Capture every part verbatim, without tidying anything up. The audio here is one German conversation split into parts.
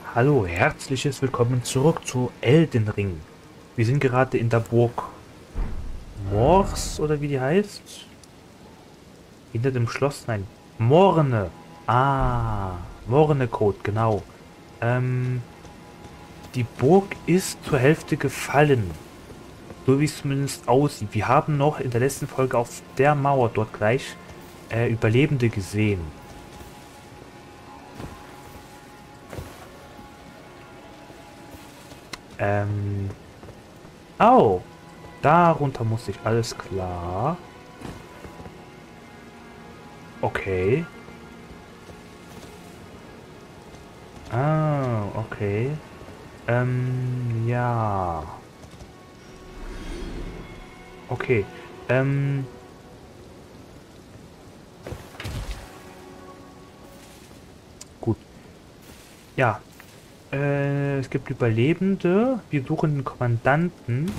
Hallo, herzliches Willkommen zurück zu Elden Ring. Wir sind gerade in der Burg Mors, oder wie die heißt. Hinter dem Schloss, nein, Morne. Ah, Morne-Code, genau. Ähm, die Burg ist zur Hälfte gefallen. So wie es zumindest aussieht. Wir haben noch in der letzten Folge auf der Mauer dort gleich äh, Überlebende gesehen. Ähm, oh, darunter muss ich, alles klar. Okay. Ah, okay. Ähm, ja. Okay. Ähm, gut. Ja. Äh, es gibt Überlebende. Wir suchen den Kommandanten.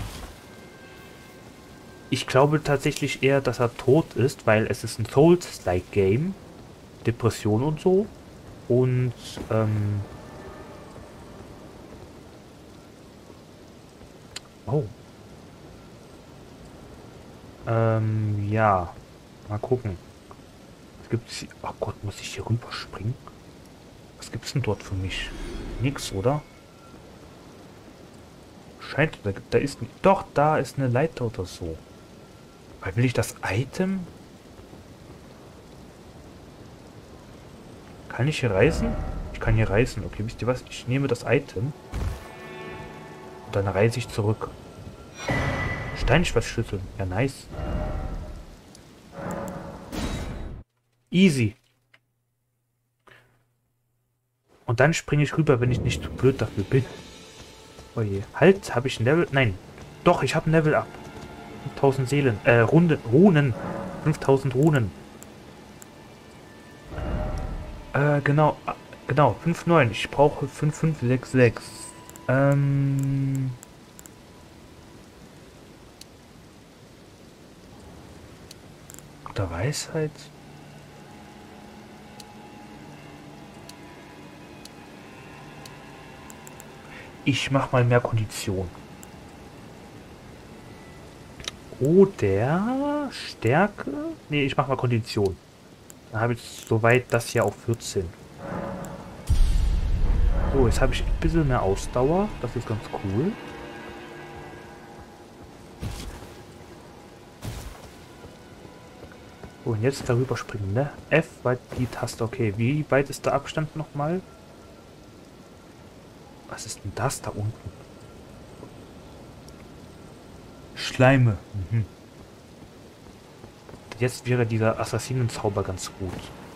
Ich glaube tatsächlich eher, dass er tot ist, weil es ist ein Souls-like-Game. Depression und so. Und, ähm... Oh. Ähm, ja. Mal gucken. Was gibt's hier? Oh Gott, muss ich hier rüberspringen? Was gibt's denn dort für mich? Nix, oder? Scheint, da, da ist... Doch, da ist eine Leiter oder so. Aber will ich das Item? Kann ich hier reisen? Ich kann hier reisen. Okay, wisst ihr was? Ich nehme das Item. Und dann reise ich zurück. Steinschwertschlüssel. Ja, nice. Easy. Und dann springe ich rüber, wenn ich nicht zu blöd dafür bin. Oh je. Halt, habe ich ein Level? Nein. Doch, ich habe ein Level up. fünftausend Seelen. Äh, Runden. Runen. fünftausend Runen. Äh, genau. Ah, genau. fünf neun. Ich brauche fünf fünf sechs sechs. Ähm... Der Weisheit. Ich mach mal mehr Kondition. Oder Stärke? Nee, ich mach mal Kondition. Dann habe ich soweit das hier auf vierzehn. So, jetzt habe ich ein bisschen mehr Ausdauer. Das ist ganz cool. So, und jetzt darüber springen, ne? F war die Taste. Okay, wie weit ist der Abstand nochmal? Was ist denn das da unten? Schleime. Mhm. Jetzt wäre dieser Assassinenzauber ganz gut.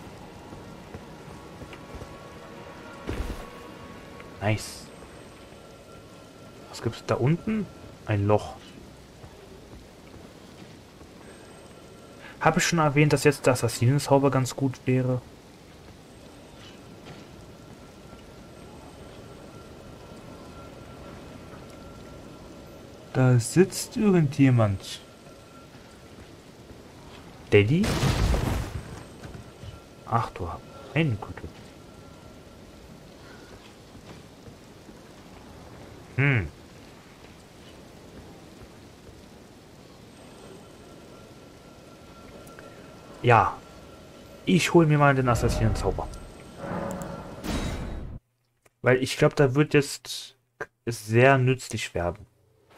Nice. Was gibt es da unten? Ein Loch. Habe ich schon erwähnt, dass jetzt der Assassinenzauber ganz gut wäre? Da sitzt irgendjemand. Daddy? Ach du meine Güte. Hm. Ja. Ich hole mir mal den Assassinenzauber. Weil ich glaube, da wird jetzt es sehr nützlich werden.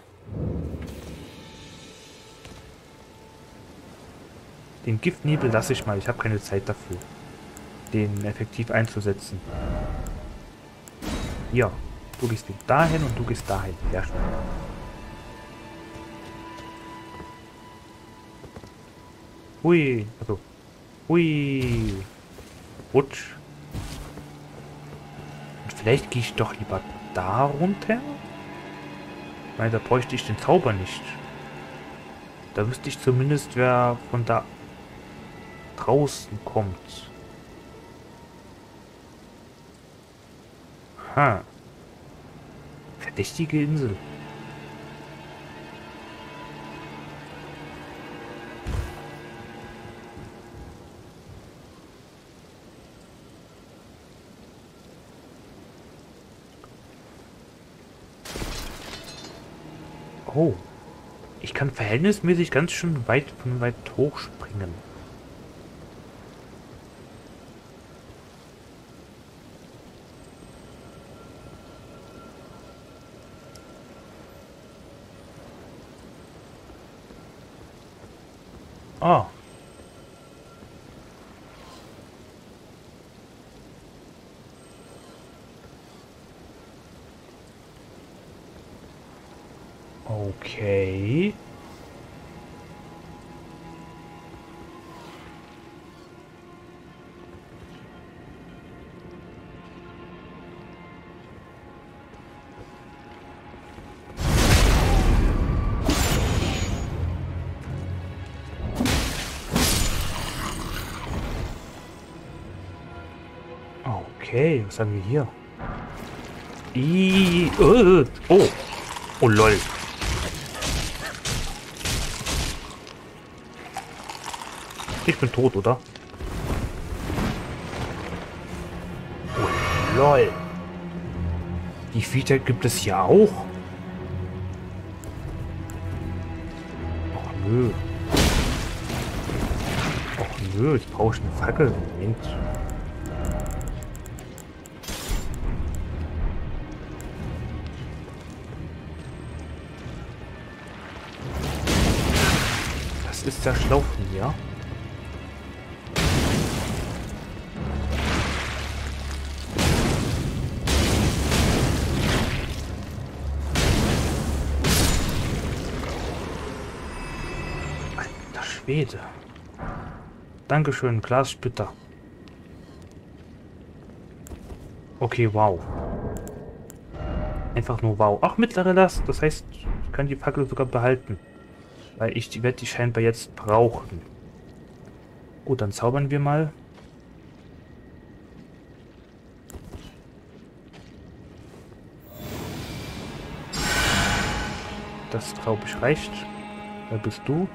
Den Giftnebel lasse ich mal. Ich habe keine Zeit dafür, den effektiv einzusetzen. Ja. Du gehst dahin und du gehst dahin. Ja, schon. Hui. Also. Hui. Rutsch. Und vielleicht gehe ich doch lieber da runter. Weil da bräuchte ich den Zauber nicht. Da wüsste ich zumindest, wer von da draußen kommt. Ha. Verdächtige Insel. Oh. Ich kann verhältnismäßig ganz schön weit von weit hoch springen. Ah. Okay. Okay, was haben wir hier? I äh, oh. Oh lol. Ich bin tot, oder? Oh lol. Die Viecher gibt es hier auch? Och nö. Och nö, jetzt brauche ich eine Fackel. Moment. Das ist der Schlauch hier. Alter Schwede. Dankeschön, Glassplitter. Okay, wow. Einfach nur wow. Ach, mittlere Last. Das heißt, ich kann die Fackel sogar behalten. Weil ich die werde die scheinbar jetzt brauchen. Gut, dann zaubern wir mal. Das, glaube ich, reicht. Wer bist du?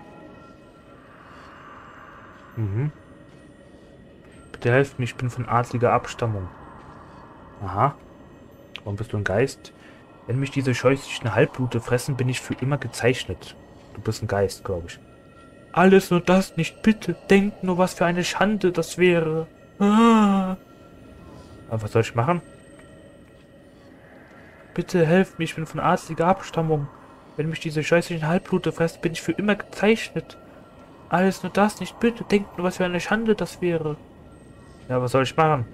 Mhm. Bitte helft mir, ich bin von adliger Abstammung. Aha. Warum bist du ein Geist? Wenn mich diese scheußlichen Halbblute fressen, bin ich für immer gezeichnet. Du bist ein Geist, glaube ich. Alles nur das nicht, bitte. Denkt nur, was für eine Schande das wäre. Ah. Aber was soll ich machen? Bitte helft mir, ich bin von adliger Abstammung. Wenn mich diese scheußlichen Halbblute fressen, bin ich für immer gezeichnet. Alles nur das nicht, bitte. Denkt nur, was für eine Schande das wäre. Ja, was soll ich machen?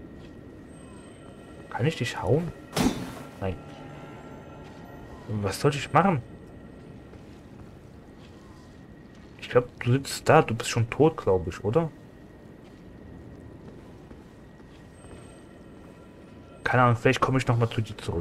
Kann ich dich hauen? Nein. Was soll ich machen? Ich glaube, du sitzt da. Du bist schon tot, glaube ich, oder? Keine Ahnung, vielleicht komme ich nochmal zu dir zurück.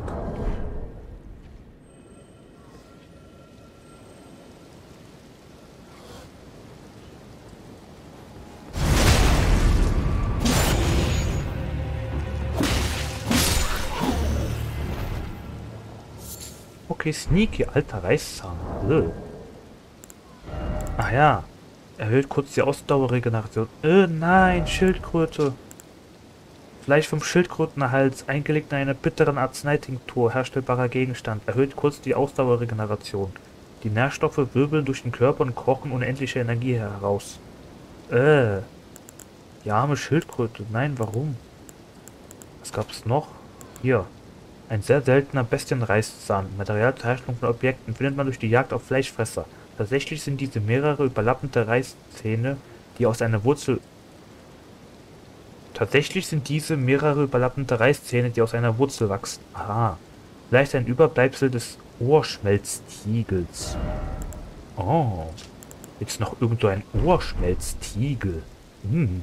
Okay, sneaky, alter Reißzahn. Ugh. Ach ja. Erhöht kurz die Ausdauerregeneration. Äh, nein, Schildkröte. Fleisch vom Schildkrötenhals, eingelegt in einer bitteren Arzneitinktur, herstellbarer Gegenstand. Erhöht kurz die Ausdauerregeneration. Die Nährstoffe wirbeln durch den Körper und kochen unendliche Energie heraus. Äh. Die arme Schildkröte. Nein, warum? Was gab's noch? Hier. Ein sehr seltener Bestienreißzahn. Material zur Herstellung von Objekten findet man durch die Jagd auf Fleischfresser. Tatsächlich sind diese mehrere überlappende Reißzähne, die aus einer Wurzel... Tatsächlich sind diese mehrere überlappende Reißzähne, die aus einer Wurzel wachsen. Aha. Vielleicht ein Überbleibsel des Ohrschmelztiegels. Oh. Jetzt noch irgend so ein Ohrschmelztiegel. Hm.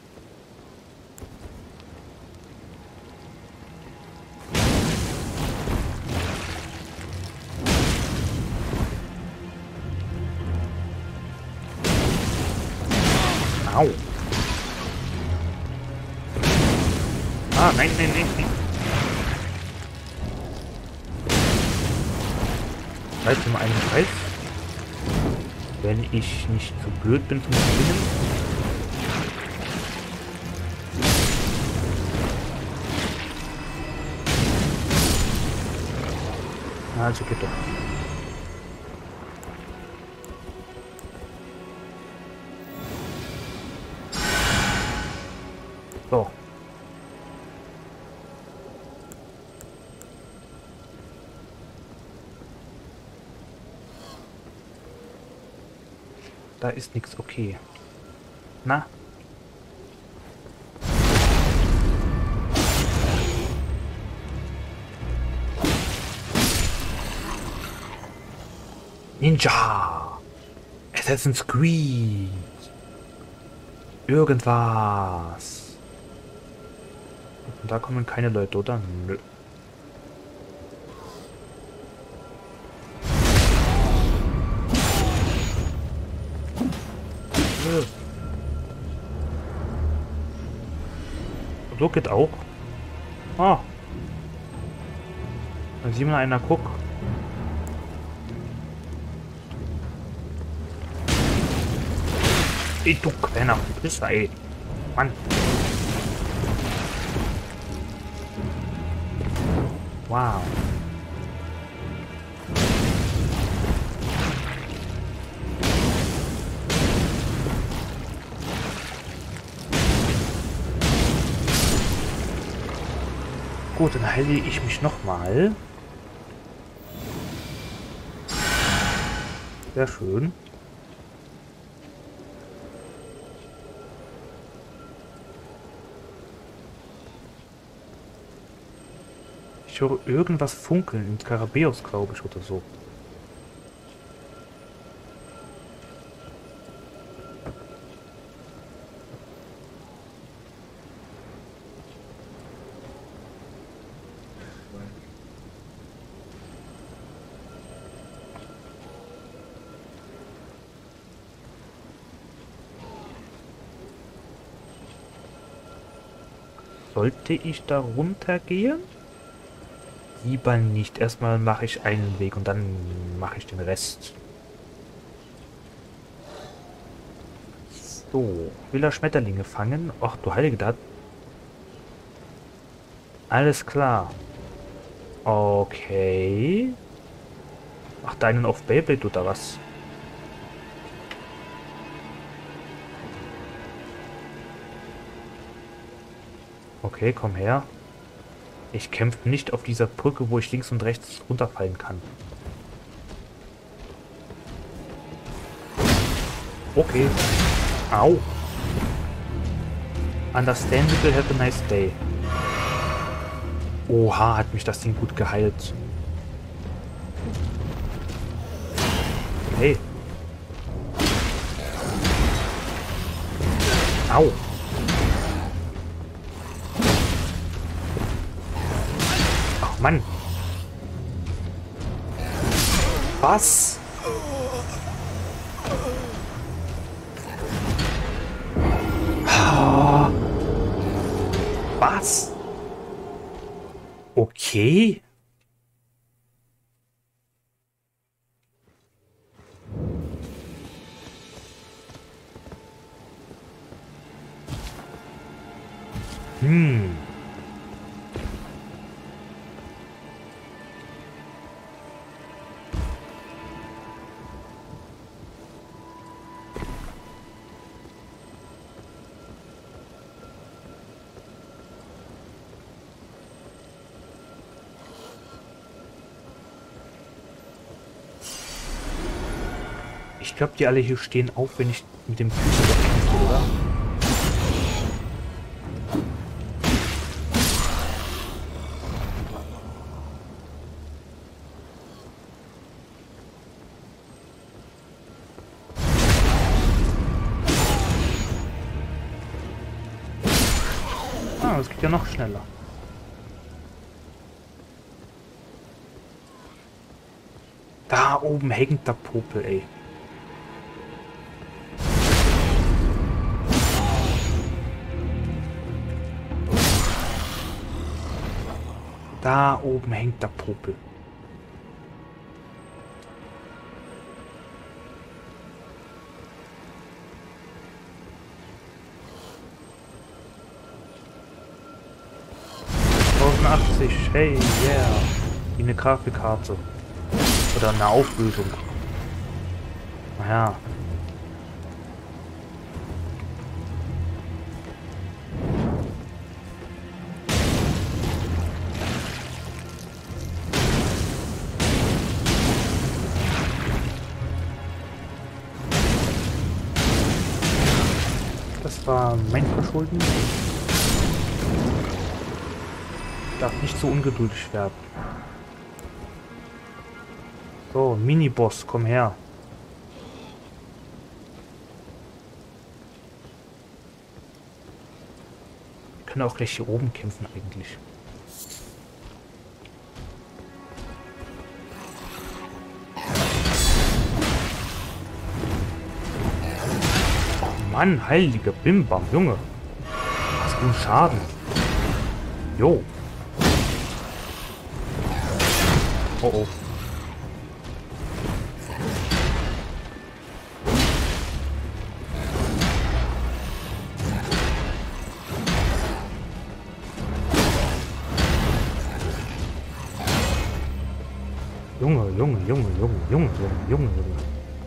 Au. Ah, nein, nein, nein, nein. Weißt du mal einen Preis? Wenn ich nicht zu blöd bin zum Spinnen. Also geht doch. Da ist nichts. Okay. Na? Ninja! Assassin's Creed! Irgendwas! Und da kommen keine Leute, oder? Nö. Nö. So geht auch. Ah. Da sieht man einer, guck. Ey, du kleiner Pisser, ey. Mann. Wow. Gut, dann heile ich mich nochmal. Sehr schön. Ich höre irgendwas funkeln in Skarabäus, glaube ich, oder so. Sollte ich da runtergehen? Lieber nicht. Erstmal mache ich einen Weg und dann mache ich den Rest. So. Will er Schmetterlinge fangen? Ach du heilige Dat. Alles klar. Okay. Ach, deinen auf Beyblade oder was? Okay, komm her. Ich kämpfe nicht auf dieser Brücke, wo ich links und rechts runterfallen kann. Okay. Au. Understandable, have a nice day. Oha, hat mich das Ding gut geheilt. Hey. Au. Ach Mann. Was? Ah. Was? Okay. Hm. Ich glaube, die alle hier stehen auf, wenn ich mit dem Füßen kämpfe, oder? Ah, das geht ja noch schneller. Da oben hängt der Popel, ey. Da oben hängt der Popel. tausendachtzig, hey, yeah. Wie eine Grafikkarte. Oder eine Auflösung. Naja. Das war mein Verschulden. Ich darf nicht so ungeduldig werden. So, Mini-Boss, komm her. Wir können auch gleich hier oben kämpfen eigentlich. Mann, heiliger Bimbam, Junge. Hast du einen Schaden? Jo. Oh oh. Junge, Junge, Junge, Junge, Junge, Junge, Junge, Junge.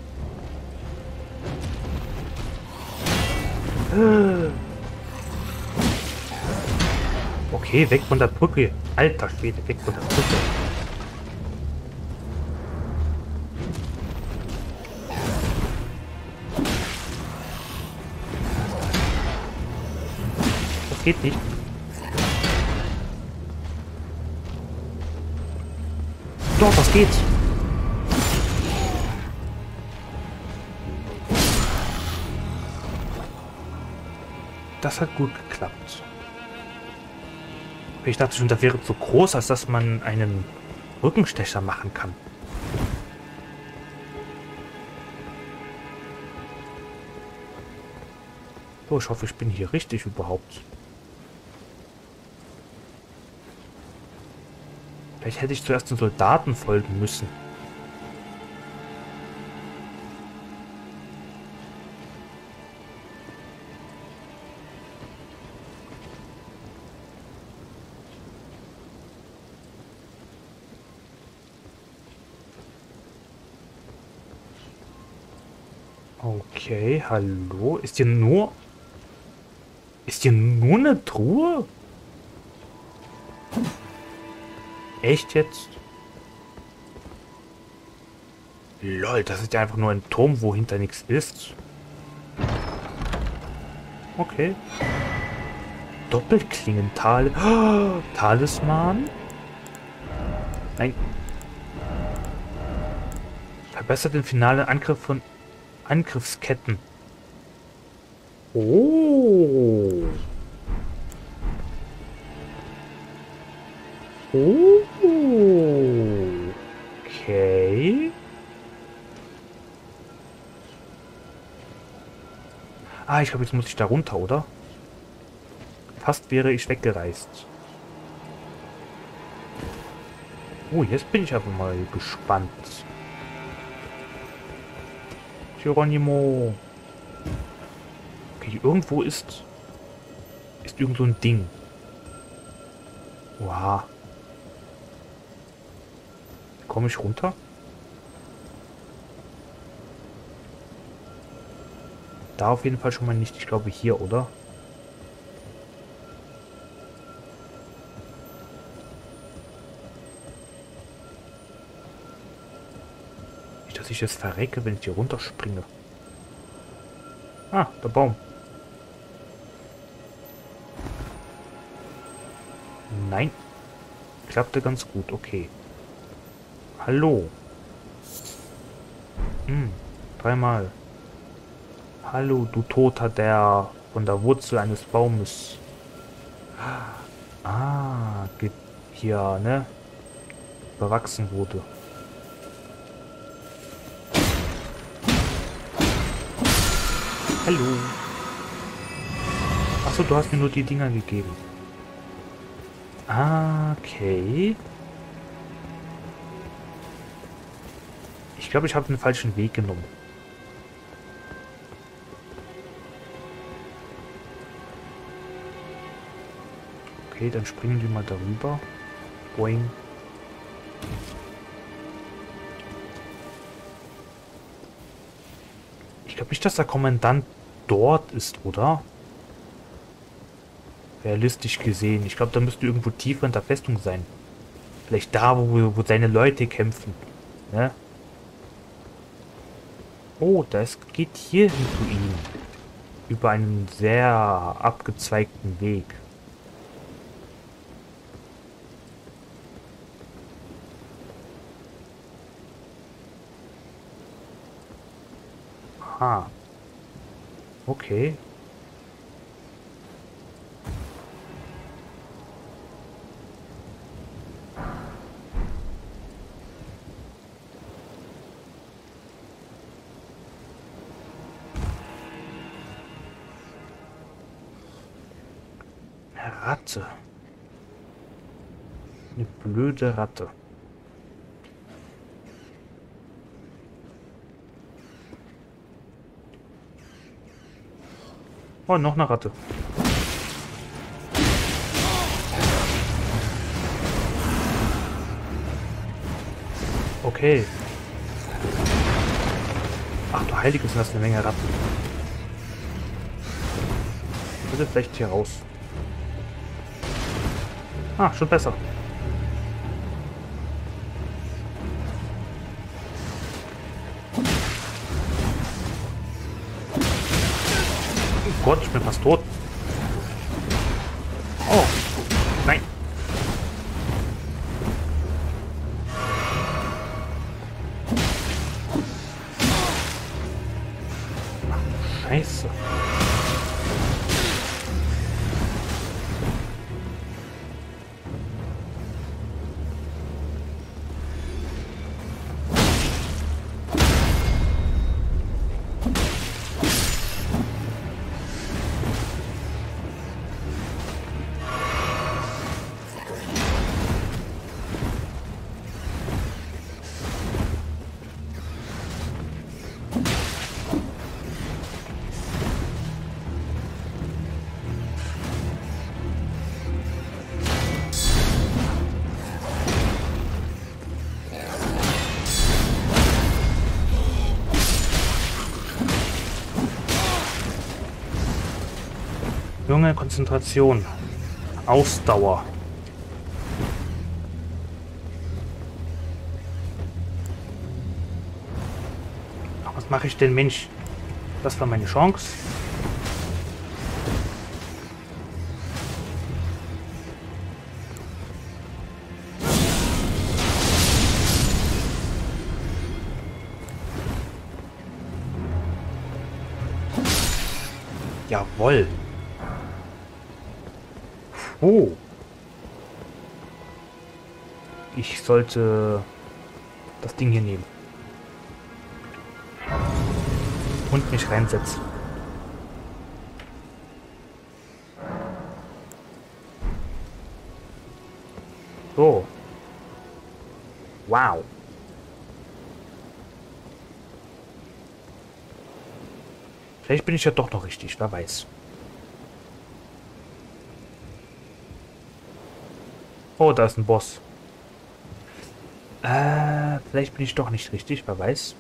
Okay, weg von der Brücke. Alter Schwede, weg von der Brücke. Das geht nicht. Doch, das geht. Das hat gut geklappt. Ich dachte schon, das wäre zu groß, als dass man einen Rückenstecher machen kann. So, ich hoffe, ich bin hier richtig überhaupt. Vielleicht hätte ich zuerst den Soldaten folgen müssen. Okay, hallo? Ist hier nur... Ist hier nur eine Truhe? Echt jetzt? Lol, das ist ja einfach nur ein Turm, wo hinter nichts ist. Okay. Doppelklingental. Oh, Talisman? Nein. Verbessert den finalen Angriff von Angriffsketten. Oh. Oh. Okay. Ah, ich glaube, jetzt muss ich da runter, oder? Fast wäre ich weggereist. Oh, jetzt bin ich aber mal gespannt. Geronimo. Okay, irgendwo ist... Ist irgend so ein Ding. Wow. Komme ich runter? Da auf jeden Fall schon mal nicht. Ich glaube hier, oder? Nicht, dass ich jetzt verrecke, wenn ich hier runterspringe. Ah, der Baum. Nein. Klappte ganz gut, okay. Hallo. Hm, dreimal. Hallo, du Toter, der von der Wurzel eines Baumes. Ah, hier, ne? Bewachsen wurde. Hallo. Achso, du hast mir nur die Dinger gegeben. Ah, okay. Ich glaube, ich habe den falschen Weg genommen. Okay, dann springen wir mal darüber. Boing. Ich glaube nicht, dass der Kommandant dort ist, oder? Realistisch gesehen. Ich glaube, da müsste irgendwo tiefer in der Festung sein. Vielleicht da, wo, wo seine Leute kämpfen. Ne? Oh, das geht hier hin zu ihm. über einen sehr abgezweigten Weg. Aha. Okay. Eine Ratte. Eine blöde Ratte. Oh, noch eine Ratte. Okay. Ach du Heiliges, sind das eine Menge Ratten. Bitte vielleicht hier raus. Ah, schon besser. Oh Gott, ich bin fast tot. Oh, nein. Scheiße. Junge, Konzentration. Ausdauer. Was mache ich denn, Mensch? Das war meine Chance. Jawohl. Oh. Ich sollte das Ding hier nehmen. Und mich reinsetzen. So. Wow. Vielleicht bin ich ja doch noch richtig, wer weiß. Oh, da ist ein Boss. Äh, vielleicht bin ich doch nicht richtig, wer weiß.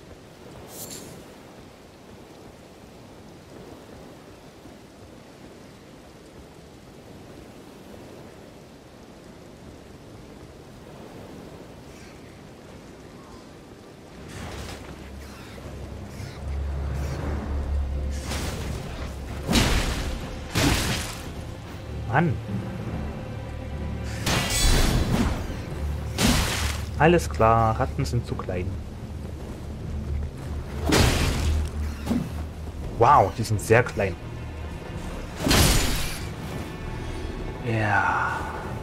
Mann. Alles klar, Ratten sind zu klein. Wow, die sind sehr klein. Ja.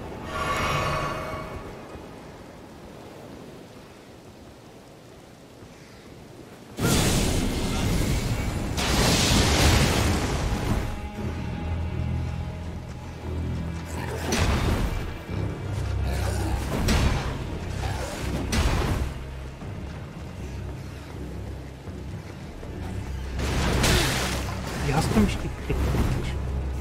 Wie hast du mich gekriegt eigentlich?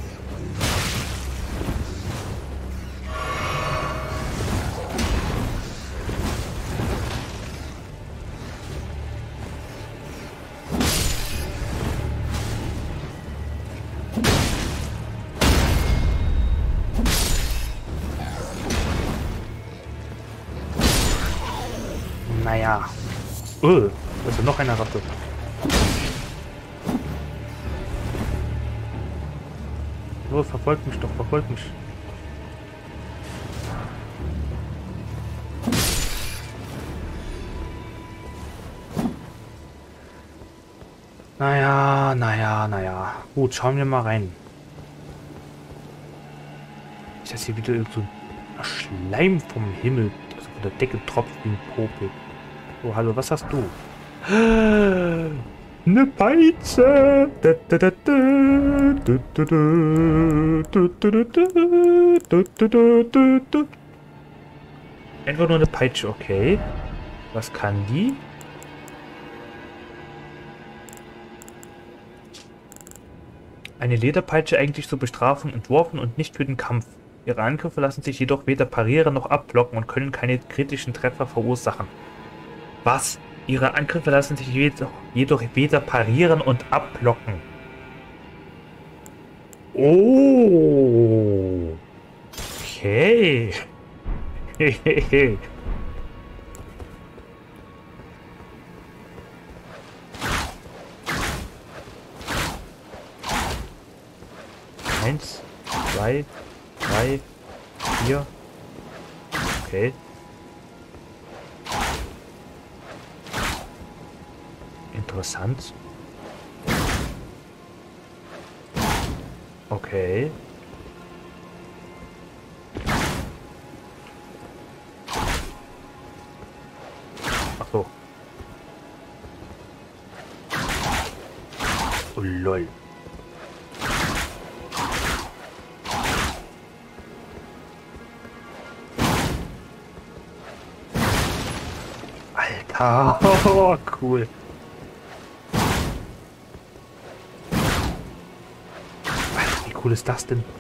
Naja. Oh, da ist ja noch eine Ratte. Nur verfolgt mich doch, verfolgt mich. Naja, naja, naja. Gut, schauen wir mal rein. Ist das hier wieder irgend so ein Schleim vom Himmel, also von der Decke tropft wie ein Popel. Oh, hallo, was hast du? Eine Peitsche! Da, da, da, da. Du, du, du. Du, du, du, du. Du, du, du, du, du. Einfach nur eine Peitsche, okay. Was kann die? Eine Lederpeitsche eigentlich zur Bestrafung entworfen und nicht für den Kampf. Ihre Angriffe lassen sich jedoch weder parieren noch abblocken und können keine kritischen Treffer verursachen. Was? Ihre Angriffe lassen sich jedoch, jedoch weder parieren und abblocken. Oh. Okay. Eins, zwei, drei, vier. Okay. Interessant. Okay. Ach so. Oh, lol. Alter. Oh, cool. Wie cool ist das denn?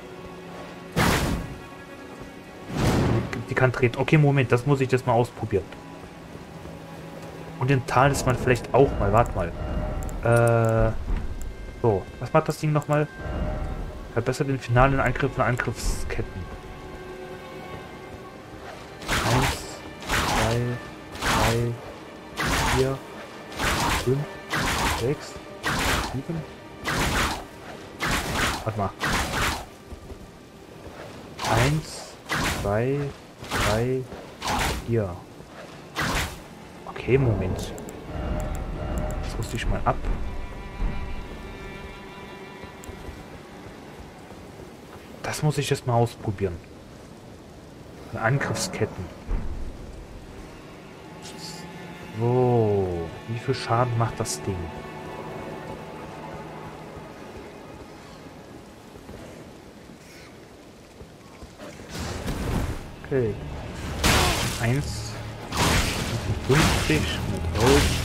Die kann treten. Okay, Moment, das muss ich jetzt mal ausprobieren. Und den Talisman vielleicht auch mal. Warte mal. Äh. So, was macht das Ding nochmal? Verbessert den finalen Angriff von Angriffsketten. Eins, zwei, drei, vier, fünf, sechs, sieben. Warte mal. Eins, zwei, drei, vier. Okay, Moment. Das rüste ich mal ab. Das muss ich jetzt mal ausprobieren. Angriffsketten. So. Wie viel Schaden macht das Ding? Okay. Eins. fünfzig. Mit elf.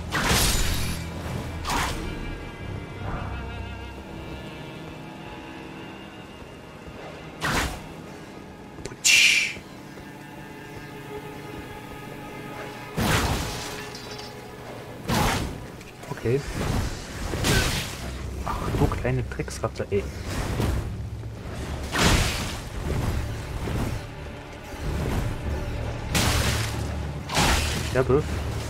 Okay. Ach, du kleine Drecksratte, ey. Sterbe.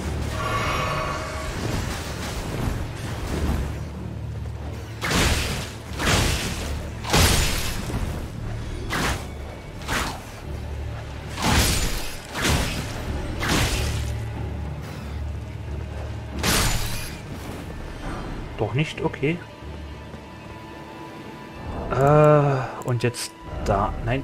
Doch nicht, okay. Äh, und jetzt da, nein.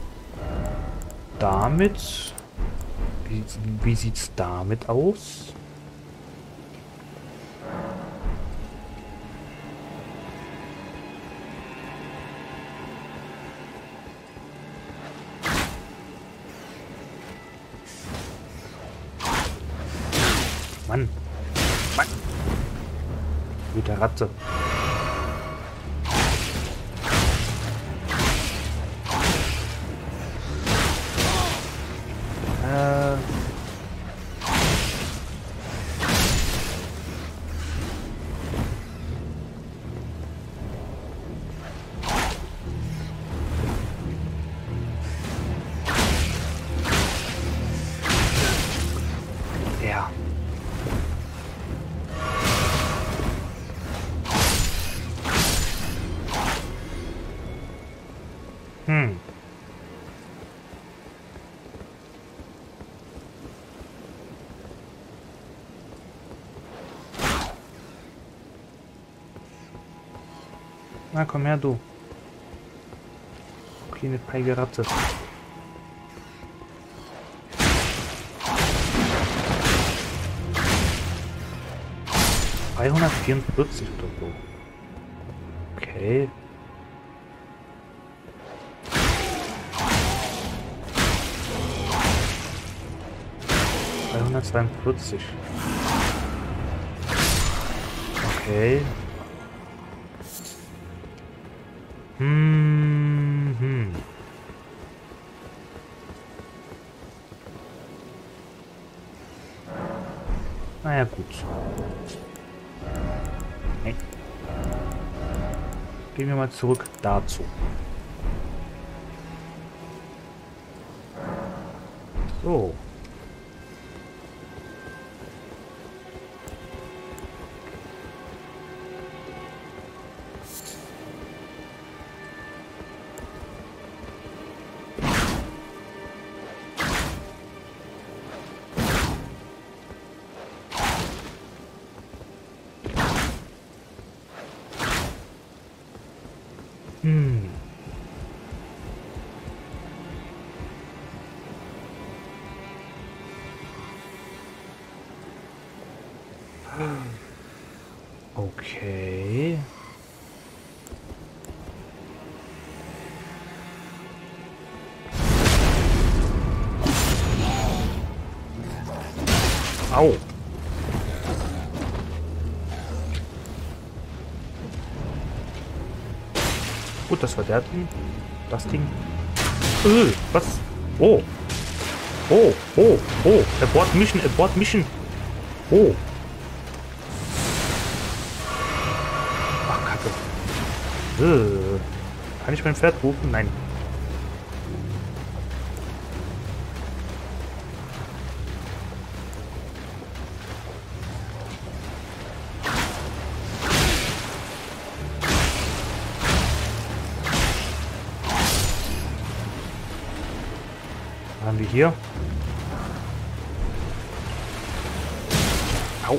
Damit. Wie, wie sieht's damit aus? Mann. Mann. Mit der Ratte. Äh. Ja. Na, komm her, du. Kleine feige Ratte. dreihundertvierundvierzig oder so. Okay. dreihundertzweiundvierzig. Okay. Hm, hm. Naja, gut. Nee. Gehen wir mal zurück dazu. So. Hm. Okay. Au. Gut, das war der Ding. Das Ding. Äh, was? Oh. Oh, oh, oh. Abort Mission, abort Mission. Oh. Ach, Kacke. Äh. Kann ich mein Pferd rufen? Nein. Was haben wir hier? Au.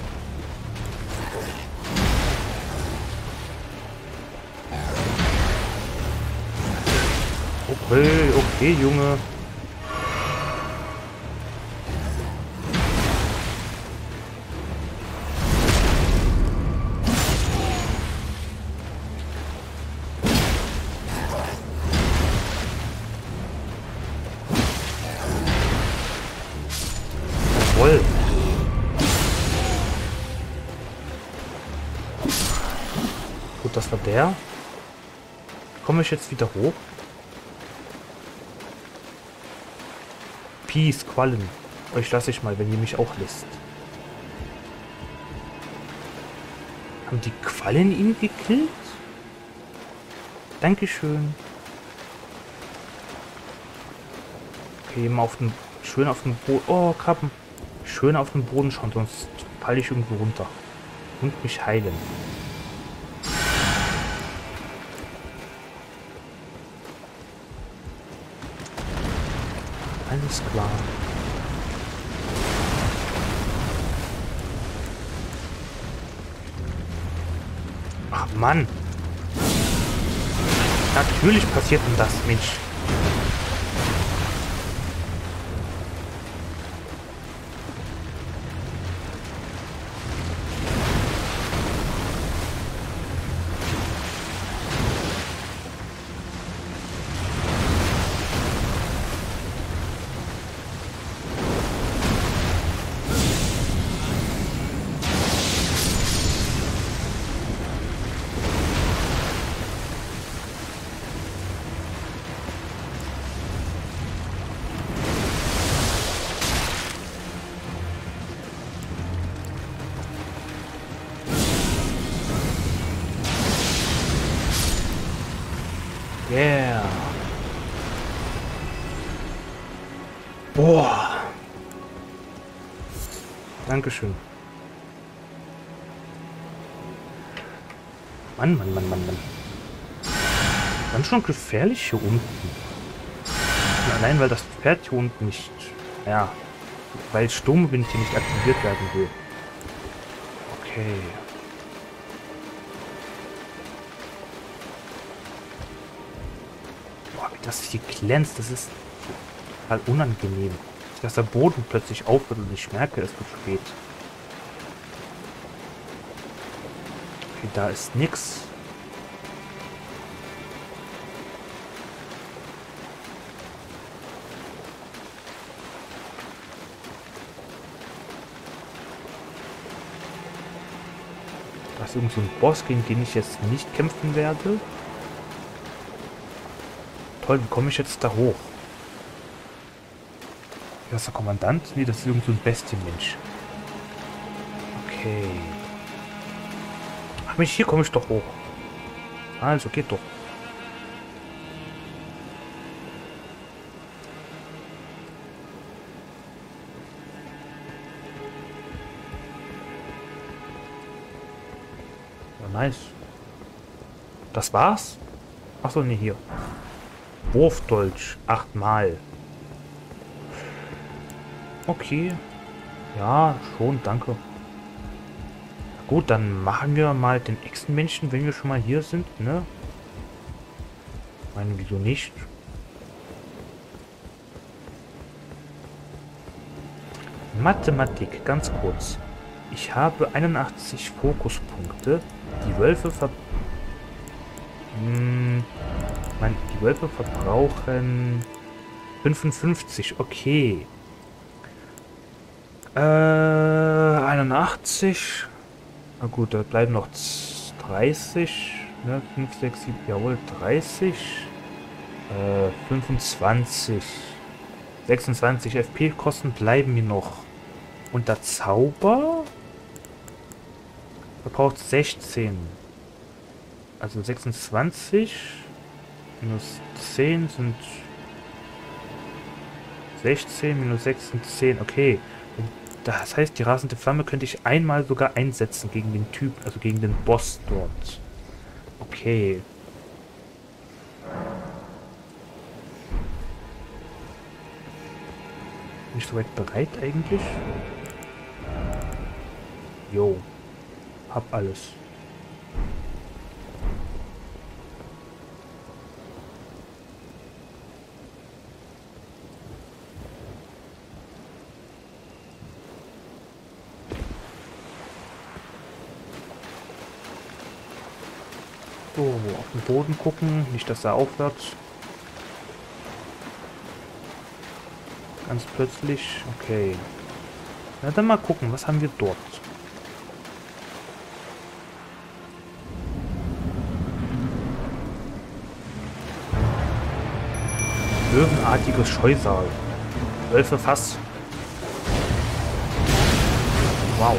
Okay, okay, Junge. Jawohl. Gut, das war der. Komme ich jetzt wieder hoch? Peace, Quallen. Euch lasse ich mal, wenn ihr mich auch lässt. Haben die Quallen ihn gekillt? Dankeschön. Okay, mal auf den, schön auf den Boden. Oh, Krabben. Schön auf den Boden schauen, sonst falle ich irgendwo runter. Und mich heilen. Alles klar. Ach Mann. Natürlich passiert denn das, Mensch. Yeah. Boah. Dankeschön. Mann, Mann, Mann, Mann, Mann. Ganz schon gefährlich hier unten. Allein weil das Pferd hier unten nicht... Ja. Weil Sturmwind hier nicht aktiviert werden will. Okay. das hier glänzt, das ist total unangenehm. Dass der Boden plötzlich aufhört und ich merke, es wird spät. Okay, da ist nix. Da ist irgend so ein Boss, gegen den ich jetzt nicht kämpfen werde. Toll, wie komme ich jetzt da hoch? Das ist der Kommandant? Nee, das ist irgend so ein Bestienmensch. Okay. Ach Mensch, hier komme ich doch hoch. Also, geht doch. Ja, nice. Das war's? Achso, nee, hier. Wurfdolch. Achtmal. Okay. Ja, schon, danke. Gut, dann machen wir mal den Echsenmenschen, wenn wir schon mal hier sind, ne? Ich meine, wieso nicht? Mathematik, ganz kurz. Ich habe einundachtzig Fokuspunkte. Die Wölfe ver... Hm, mein, die Wölfe verbrauchen fünfundfünfzig, okay. Äh, einundachtzig. Na gut, da bleiben noch dreißig. Ne, fünf, sechs, sieben, jawohl, dreißig. Äh, fünfundzwanzig. sechsundzwanzig F P-Kosten bleiben mir noch. Und der Zauber verbraucht sechzehn. Also sechsundzwanzig minus zehn sind sechzehn minus sechs sind zehn. Okay. Das heißt, die rasende Flamme könnte ich einmal sogar einsetzen gegen den Typ, also gegen den Boss dort. Okay. Bin ich soweit bereit eigentlich? Jo. Hab alles. So, auf den Boden gucken, nicht, dass er aufhört. Ganz plötzlich, okay. Na dann mal gucken, was haben wir dort? Löwenartiges Scheusal. Wölfe Fass. Wow.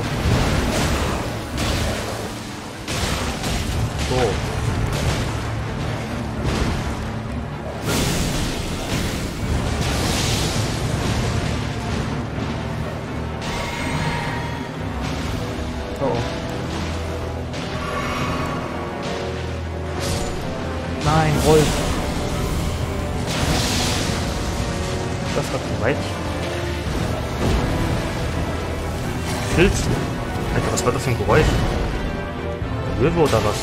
So. Oh. Nein, Wolf. Das war zu weit. Pilz. Alter, was war das für ein Geräusch? Ein Löwe oder was?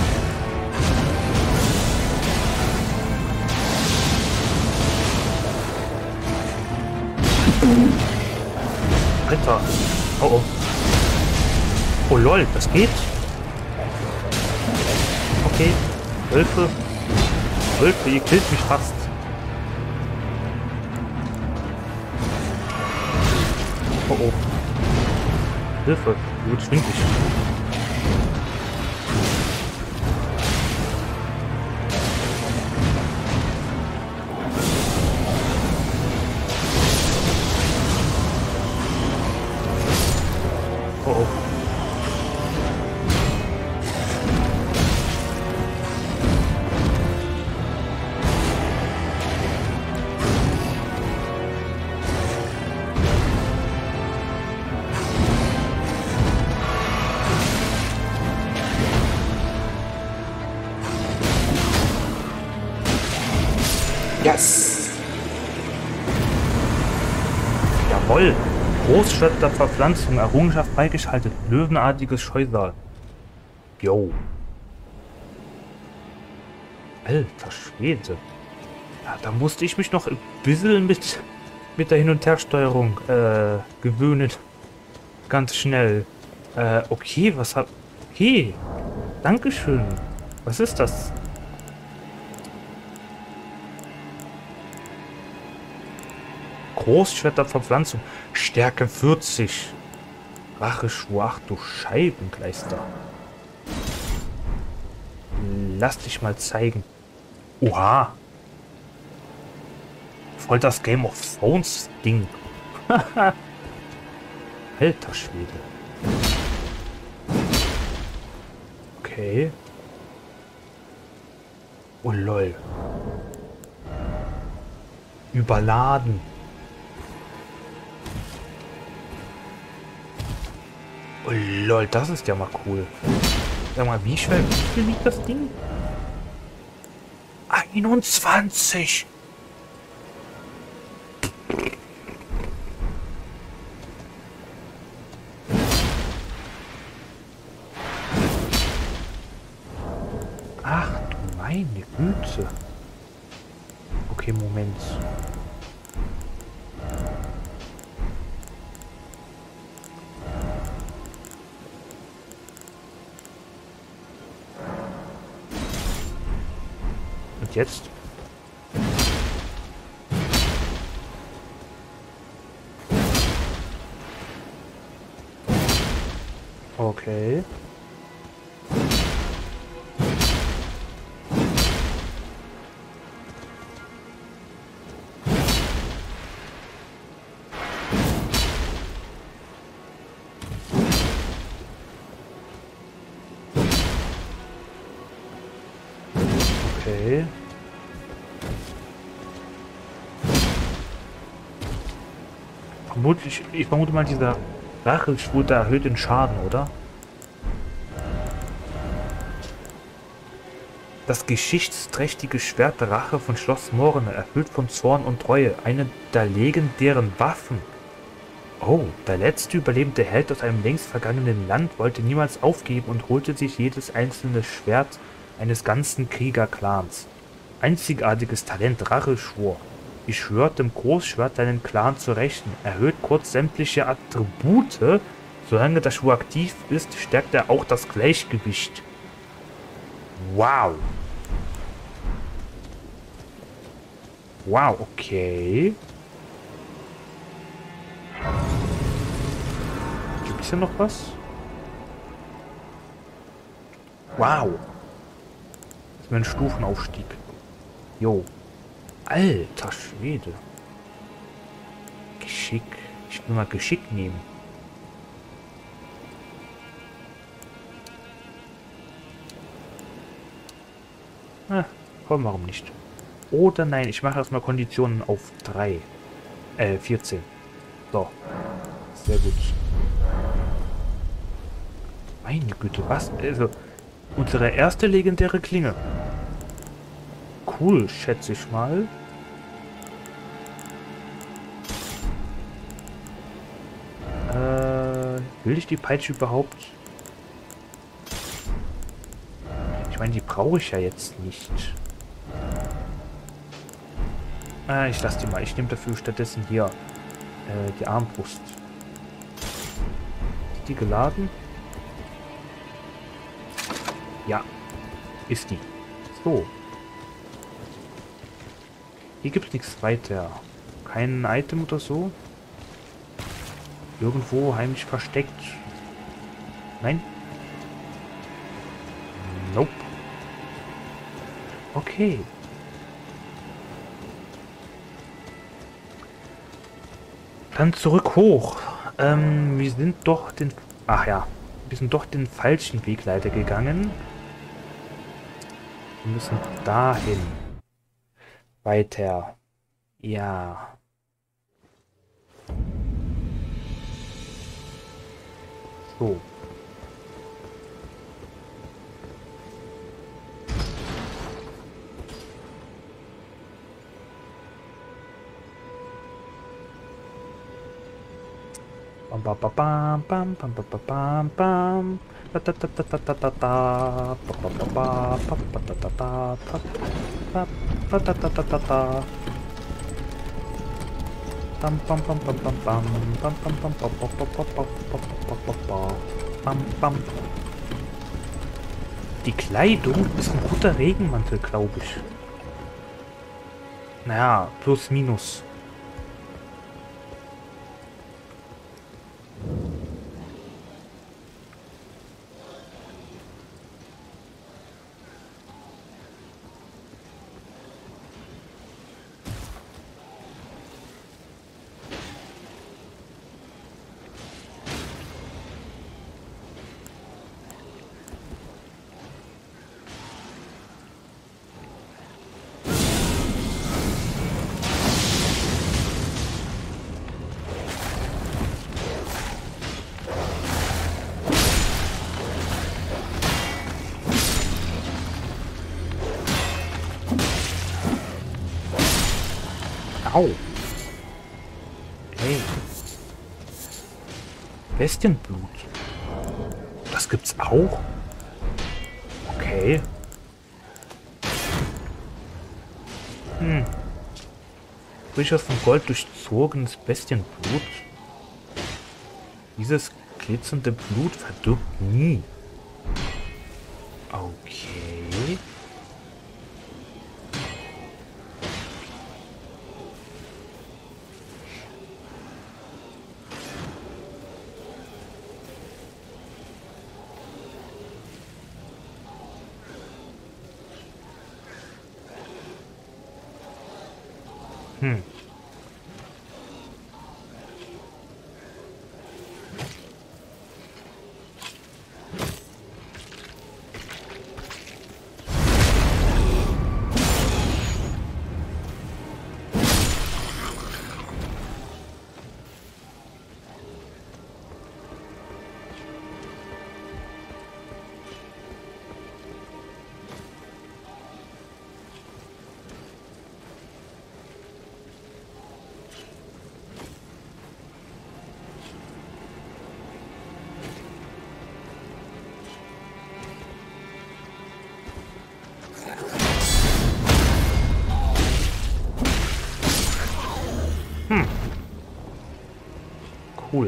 Alter. Oh oh. Oh lol, das geht? Okay. Wölfe. Wölfe, ihr killt mich fast. Oh oh. Hilfe, mir wird schwindelig. Oh oh. Yes! Jawohl! Großstadt der Verpflanzung, Errungenschaft freigeschaltet, löwenartiges Scheusal. Yo. Alter Schwede. Ja, da musste ich mich noch ein bisschen mit, mit der Hin- und Hersteuerung äh, gewöhnen. Ganz schnell. Äh, okay, was hab... Okay, Dankeschön. Was ist das? Großschwert der Verpflanzung. Stärke vierzig. Racheschwur. Ach du Scheibenkleister. Lass dich mal zeigen. Oha. Voll das Game of Thrones Ding. Alter Schwede. Okay. Oh lol. Überladen. Oh lol, das ist ja mal cool. Sag mal, wie schwer, wie viel wiegt das Ding? einundzwanzig! Ach du meine Güte. Okay, Moment. Und jetzt? Okay. Okay. Vermutlich, ich vermute mal, dieser Racheschwur, der erhöht den Schaden, oder? Das geschichtsträchtige Schwert der Rache von Schloss Morne, erfüllt von Zorn und Treue, eine der legendären Waffen. Oh, der letzte überlebende Held aus einem längst vergangenen Land wollte niemals aufgeben und holte sich jedes einzelne Schwert eines ganzen Kriegerclans. Einzigartiges Talent, Racheschwur. Ich schwört dem Großschwert deinen Clan zu rächen. Erhöht kurz sämtliche Attribute. Solange der Schwur aktiv ist, stärkt er auch das Gleichgewicht. Wow. Wow, okay. Gibt es hier noch was? Wow. Das ist ein Stufenaufstieg. Jo. Alter Schwede. Geschick. Ich will mal Geschick nehmen. Ah, komm, warum nicht? Oder nein, ich mache erstmal Konditionen auf drei. Äh, vierzehn. So. Sehr gut. Meine Güte, was? Also, unsere erste legendäre Klinge. Cool, schätze ich mal. Äh, will ich die Peitsche überhaupt? Ich meine, die brauche ich ja jetzt nicht. Äh, ich lasse die mal. Ich nehme dafür stattdessen hier äh, die Armbrust. Ist die geladen? Ja, ist die. So. Hier gibt es nichts weiter. Kein Item oder so. Irgendwo heimlich versteckt. Nein? Nope. Okay. Dann zurück hoch. Ähm, wir sind doch den... Ach ja. Wir sind doch den falschen Weg leider gegangen. Wir müssen dahin. Weiter. Ja. So. Bam bam bam bam bam bam bam bam ta ta ta ta ta ta ta ta ba ba ba ba ba ba ta ta ta ta ta Da, da, da, da, da, da. Bam, bam, bam, bam, bam, bam. Bam, bam, bam, bam, bam, bam, bam, bam, bam, bam, bam. Bam, bam. Die Kleidung ist ein guter Regenmantel, glaube ich. Naja, plus minus. Au. Hey. Bestienblut. Das gibt's auch? Okay. Hm. Durchaus von Gold durchzogenes Bestienblut. Dieses glitzernde Blut verdirbt nie. Okay. Hm. Hm. Cool.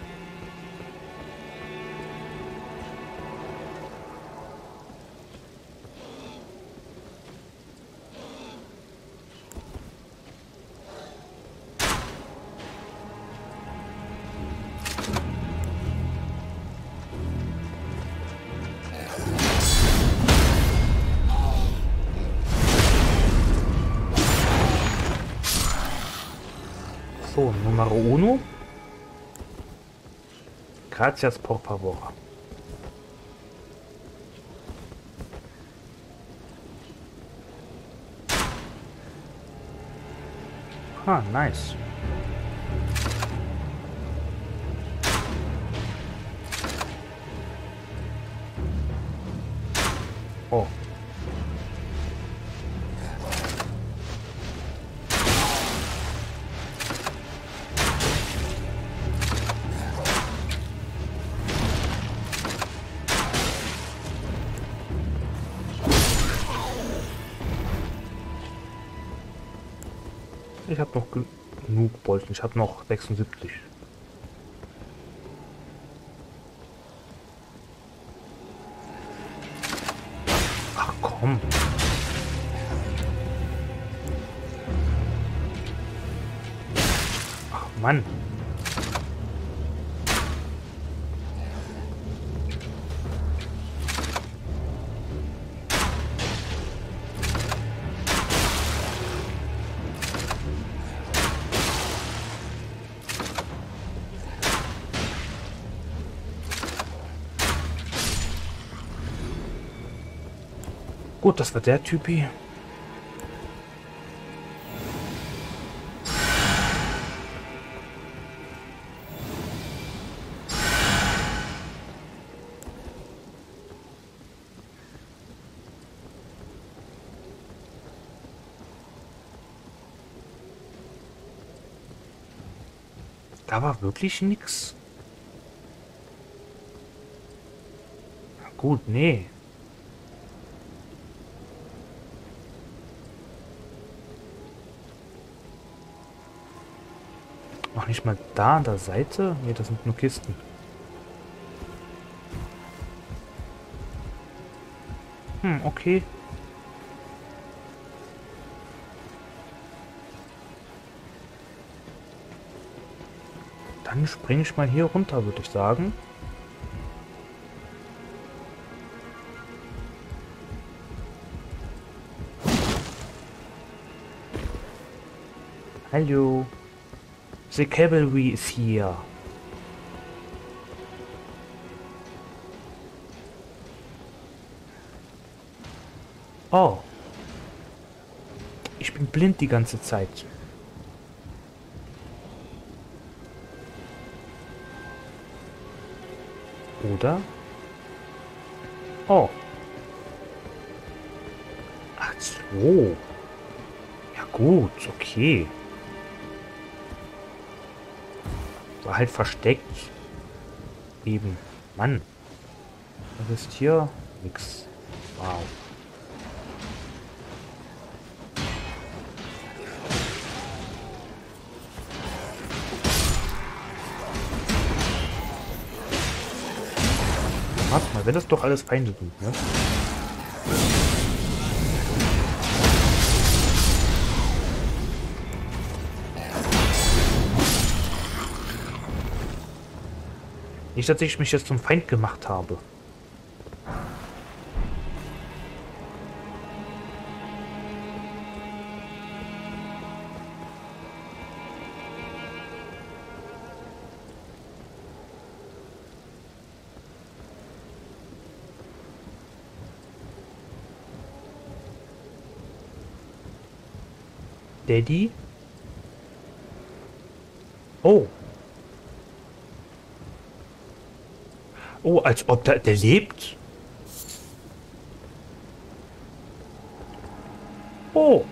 So, Numero uno. Gracias por favor. Ah, nice. Oh. Ich habe noch genug Bolzen. Ich habe noch sechsundsiebzig. Ach komm. Ach Mann. Gut, das war der Typi. Da war wirklich nix. Na gut, nee. Noch nicht mal da an der Seite? Ne, das sind nur Kisten. Hm, okay. Dann springe ich mal hier runter, würde ich sagen. Hallo. The cavalry is here. Oh. Ich bin blind die ganze Zeit. Oder? Oh. Ach so. Ja gut, okay. War halt versteckt. Eben. Mann. Was ist hier? Nix. Wow. Warte mal, wenn das doch alles Feinde sind, ne? Nicht, dass ich mich jetzt zum Feind gemacht habe. Daddy? Oh. Oh, als ob der, der lebt. Oh.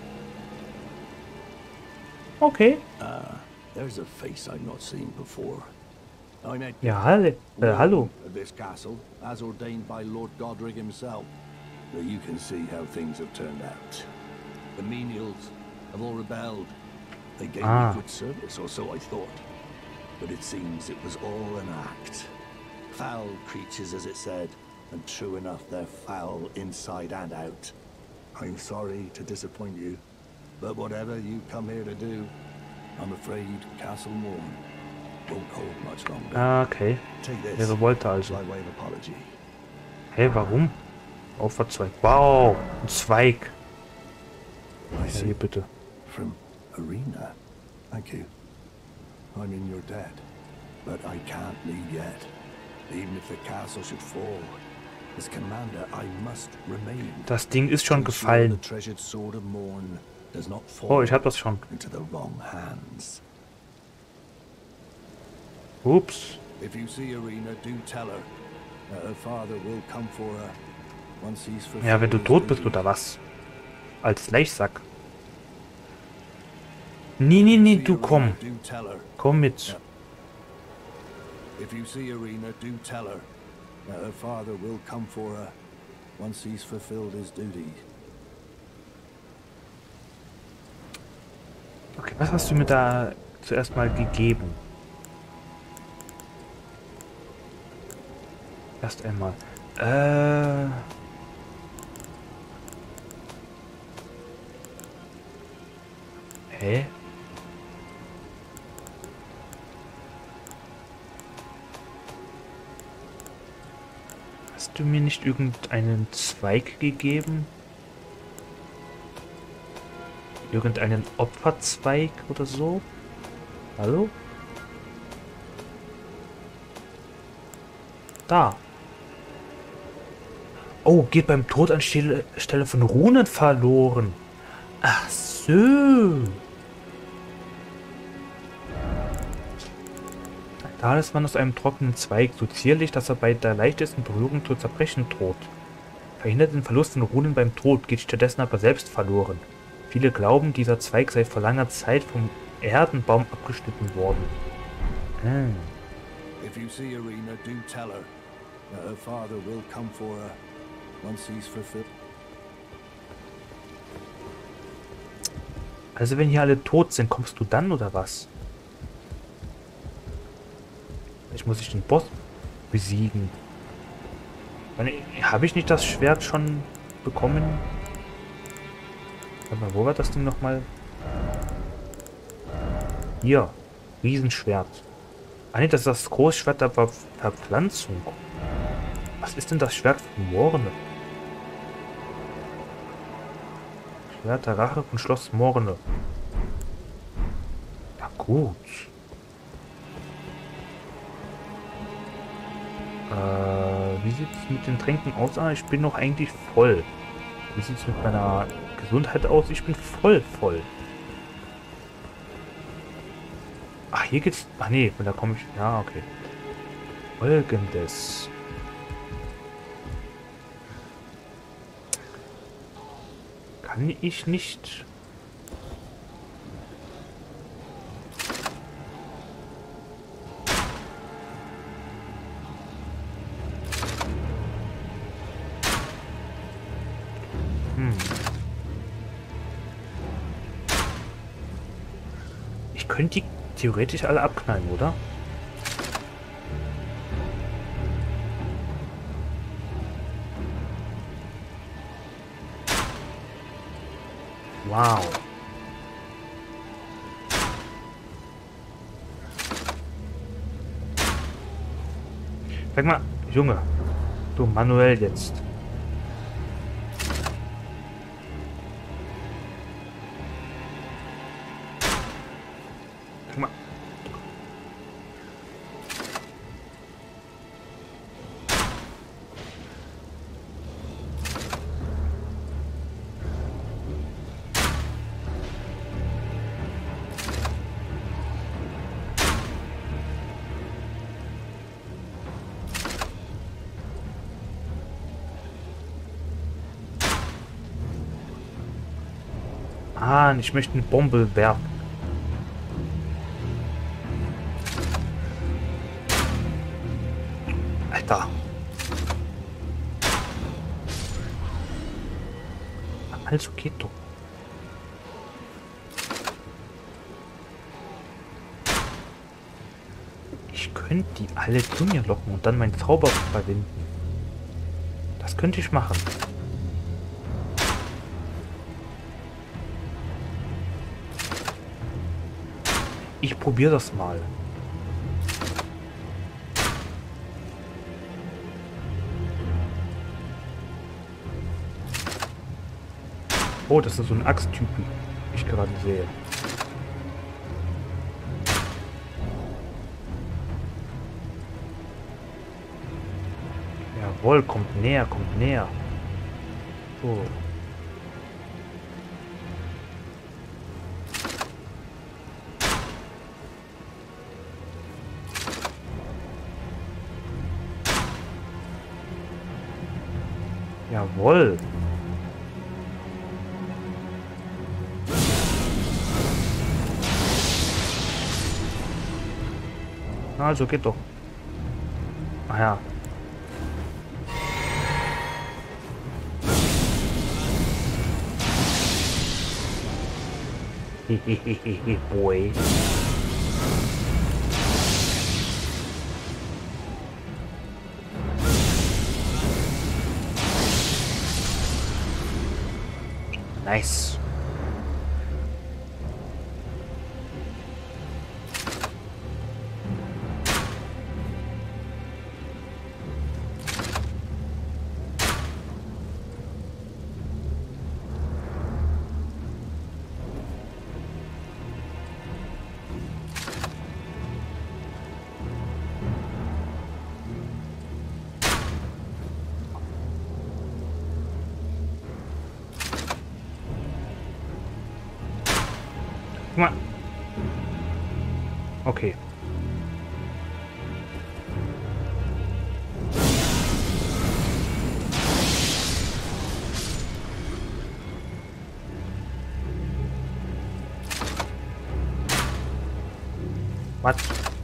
Okay. Ah, there's a face I've not seen before. I met Ja, halle, äh, hallo. at this castle, as ordained by Lord Godric himself. So you can see how things have turned out. The menials have all rebelled. They gave Ah. me good service, or so I thought. But it seems it was all an act. Foul creatures, as it said, and true enough, they're foul inside and out. I'm sorry to disappoint you, but whatever you come here to do, I'm afraid Castle Morn won't hold much longer. Ah, okay. Take this, Er Revolte also. by way of apology. Hä, warum? Opferzweig. Wow, ein Zweig. I Ja, see. hier bitte. From Arena. Thank you. I'm in your debt, but I can't leave yet. Even if the castle should fall, as commander, I must remain. Das Ding ist schon To ensure gefallen. The treasured sword of Morn does not fall Oh, ich hab das schon. into the wrong hands. Ups. If you see Arena, do tell her that her father will come for her once he's fulfilled. Ja, wenn du his tot bist duty. oder was? Als Leichsack. Nee, nee, nee, du komm. Do tell her. Komm mit. If you see Arena, do tell her that her father will come for her once he's fulfilled his duty. Okay, was hast du mir da zuerst mal gegeben? Erst einmal. Äh... Hä? Hast du mir nicht irgendeinen Zweig gegeben? Irgendeinen Opferzweig oder so? Hallo? Da. Oh, geht beim Tod anstelle Stelle von Runen verloren. Ach so. Da ist man aus einem trockenen Zweig, so zierlich, dass er bei der leichtesten Berührung zu zerbrechen droht. Verhindert den Verlust von Runen beim Tod, geht stattdessen aber selbst verloren. Viele glauben, dieser Zweig sei vor langer Zeit vom Erdenbaum abgeschnitten worden. Hm. If you see Arena, do tell her that her father will come for her once he's fulfilled. Also wenn hier alle tot sind, kommst du dann oder was? Ich muss ich den Boss besiegen. Habe ich nicht das Schwert schon bekommen? Warte mal, wo war das Ding nochmal? Hier. Riesenschwert. Ah ne, das ist das Großschwert der Ver Verpflanzung. Was ist denn das Schwert von Morne? Schwert der Rache von Schloss Morne. Ja gut. Äh, wie sieht es mit den Tränken aus? Ah, ich bin noch eigentlich voll. Wie sieht es mit meiner Gesundheit aus? Ich bin voll voll. Ach, hier geht's... Ach nee, da komme ich... Ja, okay. Folgendes. Kann ich nicht... Hm. Ich könnte die theoretisch alle abknallen, oder? Wow. Sag mal, Junge. Du, manuell jetzt. Sag mal. Ah, ich möchte eine Bombe werfen. Alter. Also geht doch. Ich könnte die alle zu mir locken und dann meinen Zauber verwenden. Das könnte ich machen. Ich probiere das mal. Oh, das ist so ein Axttyp, wie ich gerade sehe. Jawohl, kommt näher, kommt näher. So. Jawohl. Also geht doch. Ah ja. Hehehehe, boy. Nice. Guck mal. Okay. Was?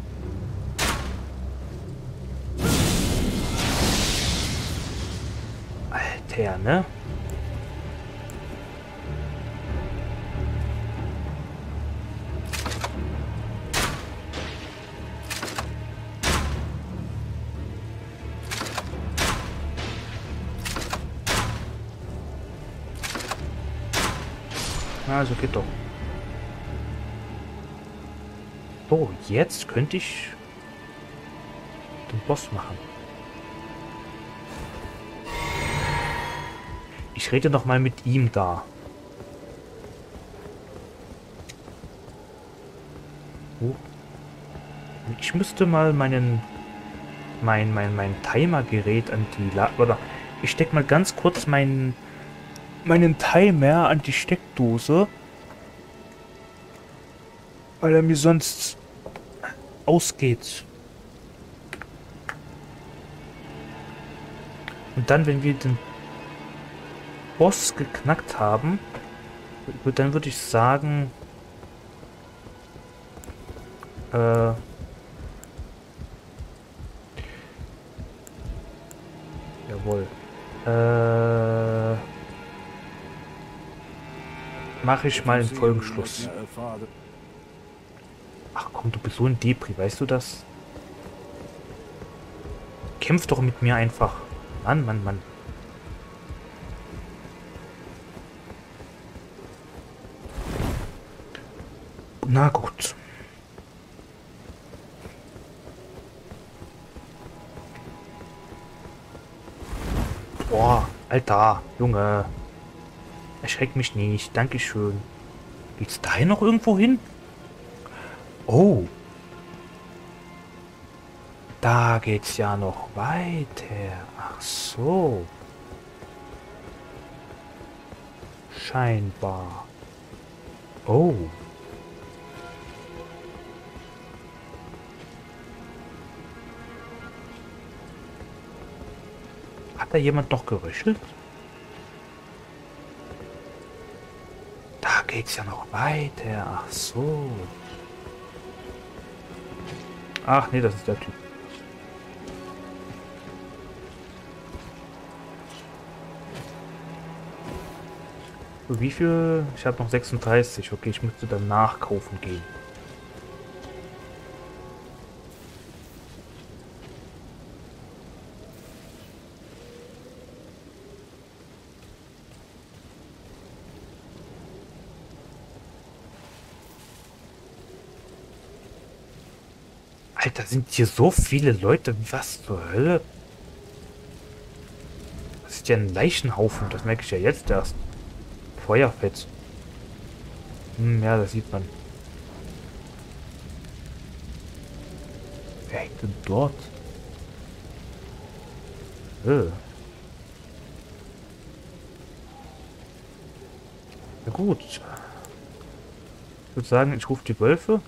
Alter, ne? Also geht doch. So, jetzt könnte ich den Boss machen. Ich rede noch mal mit ihm da. Oh. Ich müsste mal meinen mein mein mein Timergerät an die La oder ich steck mal ganz kurz meinen meinen Timer an die Steckdose, weil er mir sonst ausgeht. Und dann, wenn wir den Boss geknackt haben, dann würde ich sagen, äh, jawohl, äh, mache ich mal einen Folgenschluss. Ach komm, du bist so ein Depri, weißt du das? Kämpf doch mit mir einfach. Mann, Mann, Mann. Na gut. Boah, Alter, Junge. Erschreck mich nicht. Dankeschön. Geht's da noch irgendwo hin? Oh. Da geht's ja noch weiter. Ach so. Scheinbar. Oh. Hat da jemand noch geröchelt? Da geht's ja noch weiter. Ach so. Ach nee, das ist der Typ. So, wie viel? Ich habe noch sechsunddreißig. Okay, ich müsste dann nachkaufen gehen. Alter, sind hier so viele Leute? Was zur Hölle? Das ist ja ein Leichenhaufen. Das merke ich ja jetzt erst. Feuerfett. Hm, ja, das sieht man. Wer hängt denn dort? Äh. Na gut. Ich würde sagen, ich rufe die Wölfe.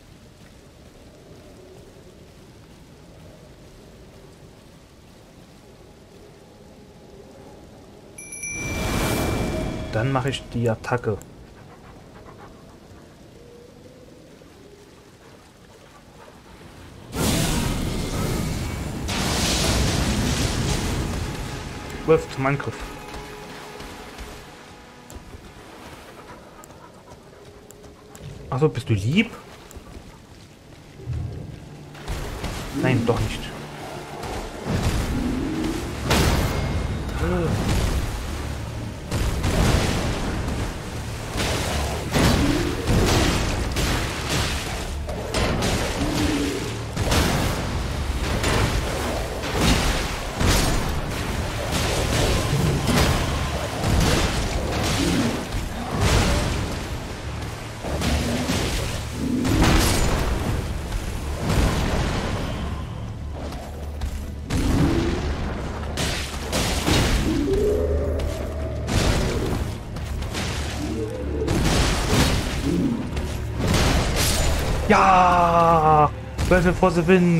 Dann mache ich die Attacke. Wölfe zum Angriff. Achso, bist du lieb? Nein, doch nicht. Äh. Ja! Wölfe for the win!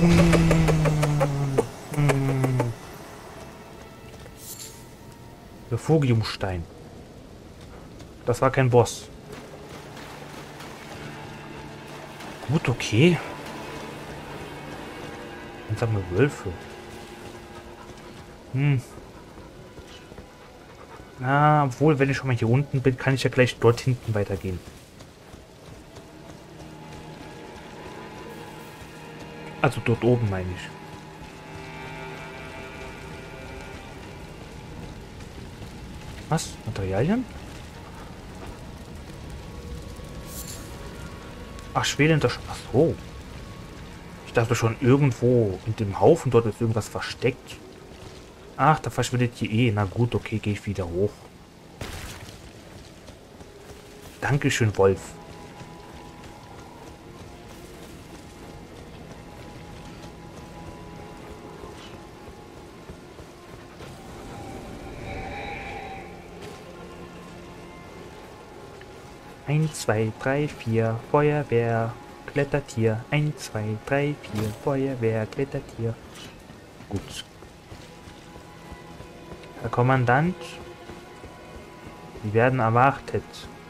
Refugiumstein. Das war kein Boss. Gut, okay. Jetzt haben wir Wölfe. Hm. Na, obwohl, wenn ich schon mal hier unten bin, kann ich ja gleich dort hinten weitergehen. Also dort oben meine ich. Was? Materialien? Ach, schwelender Sch... Ach so. Ich dachte schon, irgendwo in dem Haufen dort ist irgendwas versteckt. Ach, da verschwindet hier eh. Na gut, okay, gehe ich wieder hoch. Dankeschön, Wolf. Eins, zwei, drei, vier, Feuerwehr, Klettertier. Eins, zwei, drei, vier, Feuerwehr, Klettertier. Gut. Herr Kommandant, Sie werden erwartet.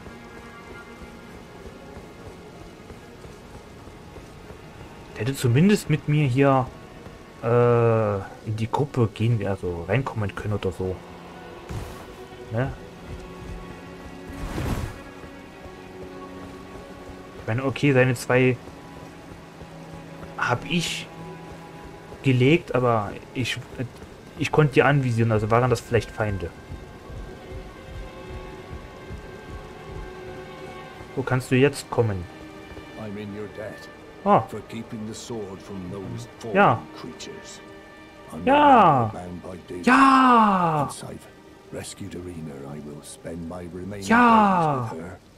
Der hätte zumindest mit mir hier äh, in die Gruppe gehen, also reinkommen können oder so. Ne? Ich meine, okay, seine zwei habe ich gelegt, aber ich, ich konnte die anvisieren, also waren das vielleicht Feinde. Wo kannst du jetzt kommen? I'm in your debt Oh, for keeping the sword from those fallen Ja. creatures. I'm Ja. bound by deed. ja! Once I've rescued Arena, I will spend my remaining Ja. days with her.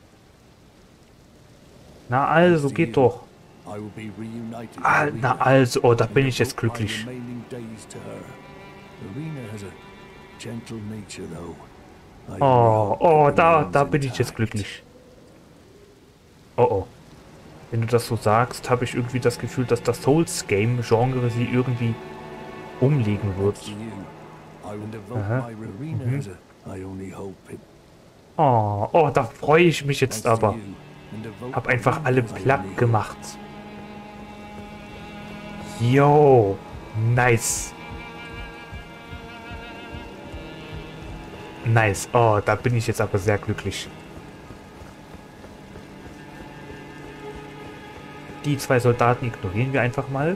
Na also, geht doch. I will be reunited with Ah, Arena na also, oh, da and bin ich jetzt devote my glücklich. remaining days to her. Arena has a gentle nature, though. I Oh, hope oh, it da, remains da bin ich jetzt intact. glücklich. Oh, oh. Wenn du das so sagst, habe ich irgendwie das Gefühl, dass das Souls-Game-Genre sie irgendwie umlegen wird. To you, I will devote Aha. my Arena Mhm. has a- I only hope it. Oh, oh, da freue ich mich jetzt Thanks to aber. you, and devote Hab my einfach Arena alle as I only platt hope. gemacht. Yo, nice. Nice. Oh, da bin ich jetzt aber sehr glücklich. Die zwei Soldaten ignorieren wir einfach mal.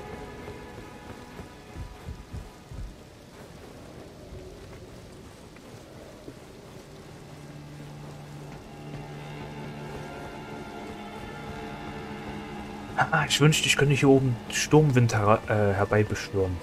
Ah, ich wünschte, ich könnte hier oben Sturmwind her äh, herbeibeschwören.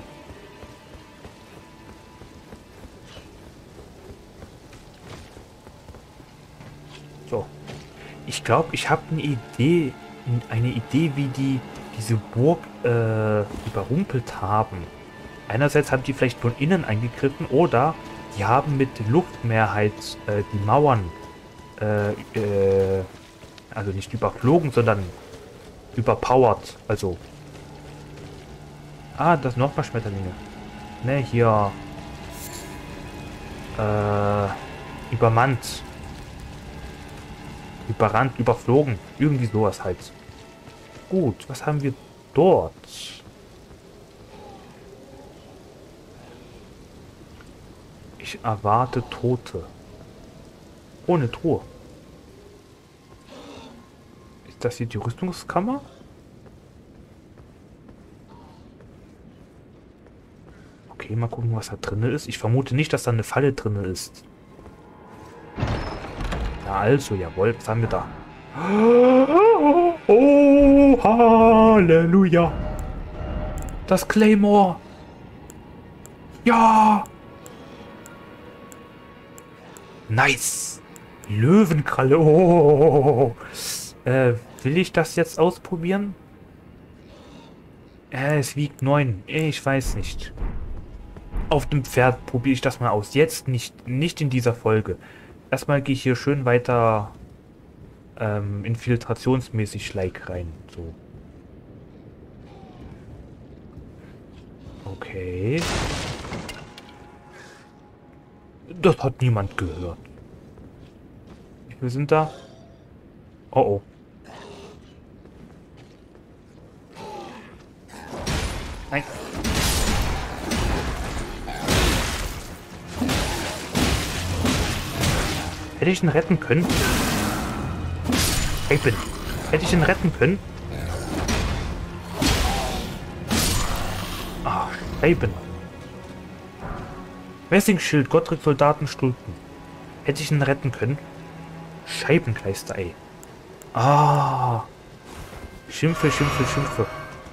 So. Ich glaube, ich habe eine Idee, eine Idee, wie die diese Burg äh, überrumpelt haben. Einerseits haben die vielleicht von innen eingegriffen oder die haben mit Luftmehrheit äh, die Mauern äh, äh, also nicht überflogen, sondern überpowered. Also. Ah, das noch mal Schmetterlinge. Ne, hier. Äh, übermannt. Überrannt, überflogen. Irgendwie sowas halt. Gut, was haben wir dort? Ich erwarte Tote. Ohne Truhe. Ist das hier die Rüstungskammer? Okay, mal gucken, was da drin ist. Ich vermute nicht, dass da eine Falle drin ist. Ja, also, jawohl, was haben wir da? Oh, Halleluja. Das Claymore. Ja. Nice. Löwenkralle. Oh. Äh, will ich das jetzt ausprobieren? Äh, es wiegt neun. Ich weiß nicht. Auf dem Pferd probiere ich das mal aus. Jetzt nicht, nicht in dieser Folge. Erstmal gehe ich hier schön weiter ähm, infiltrationsmäßig like rein. So. Okay. Das hat niemand gehört. Wir sind da. Oh oh. Nein. Hätte ich ihn retten können? Ich bin. Hätte ich ihn retten können? Ah, Scheiben. Messingschild, Gottrick Soldaten Stulpen. Hätte ich ihn retten können? Scheibenkleister, ey. Ah. Schimpfe, schimpfe, schimpfe.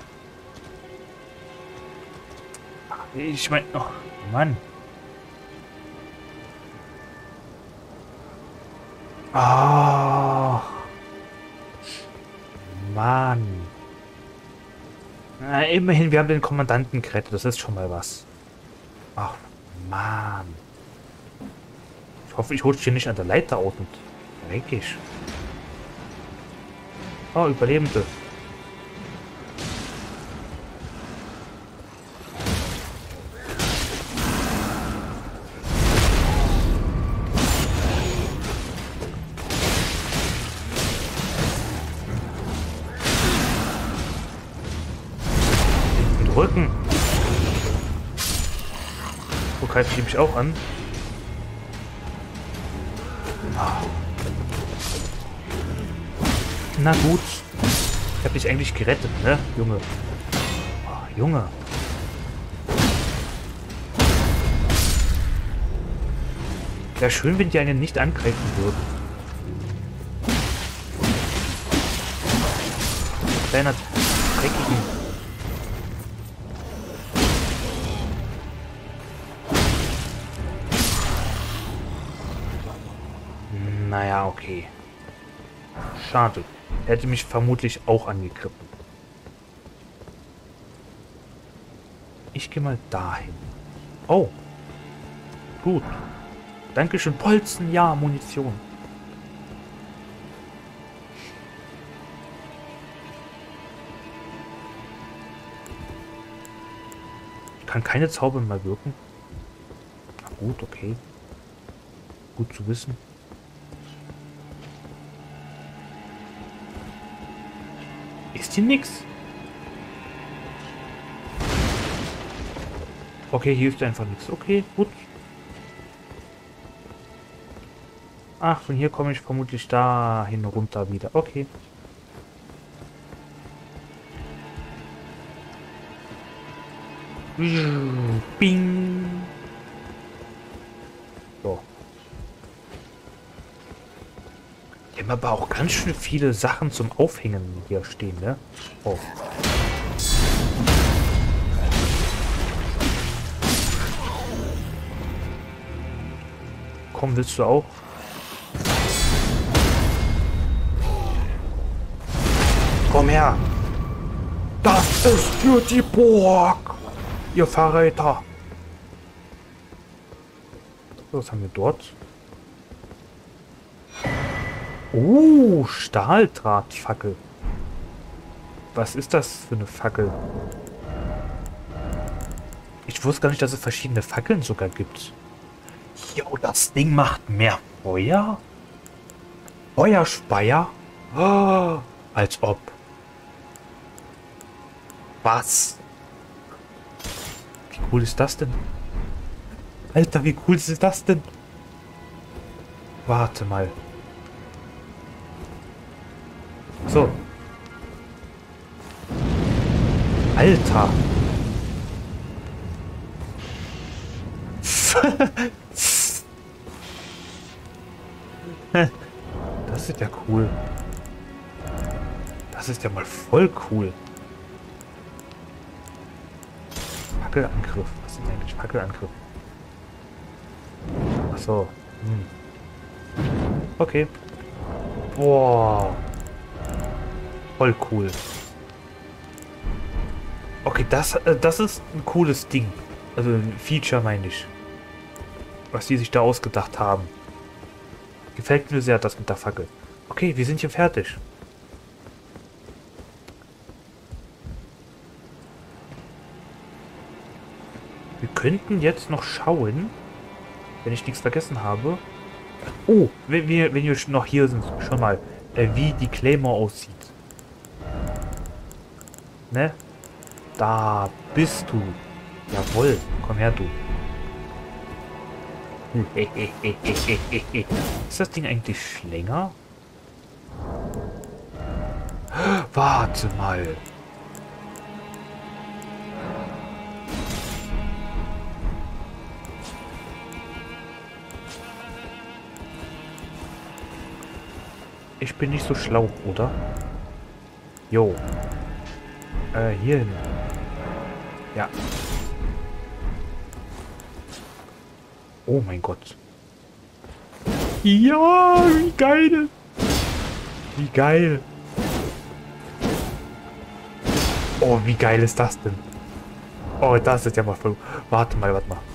Ich meine, oh, Mann. Ah. Mann. Na, immerhin, wir haben den Kommandanten gerettet. Das ist schon mal was. Ach, Mann. Ich hoffe, ich rutsche hier nicht an der Leiter aus und dreckig. Oh, Überlebende. Rücken. So greife ich mich auch an. Na gut. Ich habe dich eigentlich gerettet, ne, Junge? Oh, Junge. Wäre schön, wenn die einen nicht angreifen würden. Kleiner dreckigen. Naja, okay. Schade. Er hätte mich vermutlich auch angegriffen. Ich gehe mal dahin. Oh. Gut. Dankeschön. Bolzen, ja, Munition. Kann keine Zauber mehr wirken. Na gut, okay. Gut zu wissen. Ist hier nix? Okay, hier ist einfach nichts. Okay, gut. Ach, von hier komme ich vermutlich dahin runter wieder. Okay. Bing. So. Die haben aber auch ganz schön viele Sachen zum Aufhängen hier stehen, ne? Oh. Komm, willst du auch? Komm her! Das ist für die Burg! Ihr Verräter! So, was haben wir dort? Oh, Stahldrahtfackel. Was ist das für eine Fackel? Ich wusste gar nicht, dass es verschiedene Fackeln sogar gibt. Jo, das Ding macht mehr Feuer? Feuerspeier? Oh, als ob. Was? Wie cool ist das denn? Alter, wie cool ist das denn? Warte mal. So. Alter. Das ist ja cool. Das ist ja mal voll cool. Fackelangriff. Was ist denn eigentlich Fackelangriff? Achso. Hm. Okay. Boah. Voll cool. Okay, das, äh, das ist ein cooles Ding. Also ein Feature, meine ich. Was die sich da ausgedacht haben. Gefällt mir sehr, das mit der Fackel. Okay, wir sind hier fertig. Wir könnten jetzt noch schauen, wenn ich nichts vergessen habe. Oh, wenn wir, wenn wir noch hier sind, schon mal, äh, wie die Claymore aussieht. Ne? Da bist du. Jawohl, komm her, du. Ist das Ding eigentlich länger? Warte mal. Ich bin nicht so schlau, oder? Jo. Äh, hier hin. Ja. Oh mein Gott. Ja, wie geil. Wie geil. Oh, wie geil ist das denn? Oh, das ist ja mal voll... Warte mal, warte mal.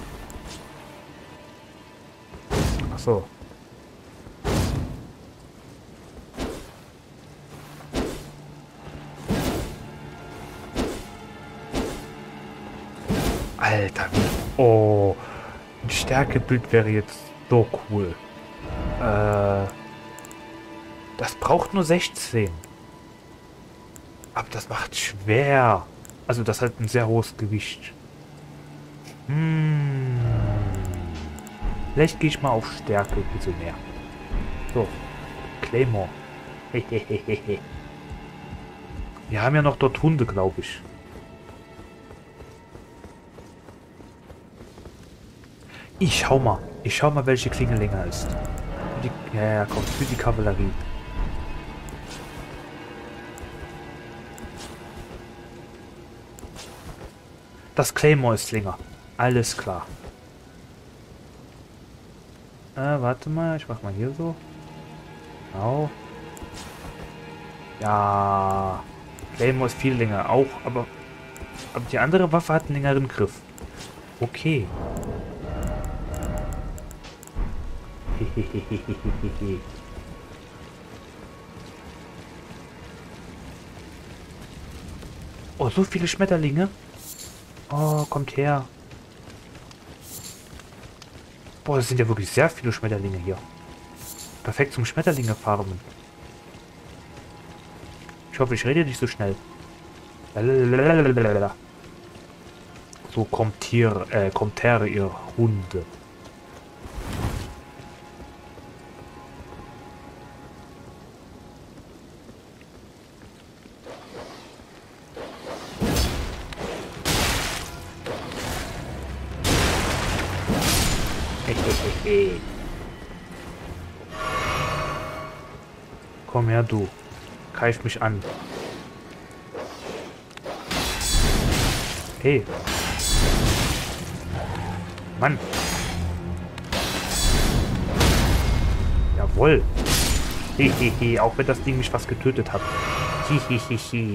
Ach so. Alter, wie... Oh. Ein Stärkebild wäre jetzt so cool. Äh... Das braucht nur sechzehn. Aber das macht schwer. Also das hat ein sehr hohes Gewicht. Hm. Vielleicht gehe ich mal auf Stärke ein bisschen mehr. So. Claymore. Wir haben ja noch dort Hunde, glaube ich. Ich schau mal. Ich schau mal, welche Klinge länger ist. Für die, ja, ja, komm, für die Kavallerie. Das Claymore ist länger. Alles klar. Äh, warte mal. Ich mach mal hier so. Genau. Ja. Claymore ist viel länger. Auch, aber... Aber die andere Waffe hat einen längeren Griff. Okay. Oh, so viele Schmetterlinge. Oh, kommt her. Boah, das sind ja wirklich sehr viele Schmetterlinge hier. Perfekt zum Schmetterlinge farmen. Ich hoffe, ich rede nicht so schnell. So kommt hier, äh, kommt her, ihr Hunde. Komm her, du. Greif mich an. Hey. Mann. Jawohl. Hehehe, auch wenn das Ding mich fast getötet hat. Hihihihi.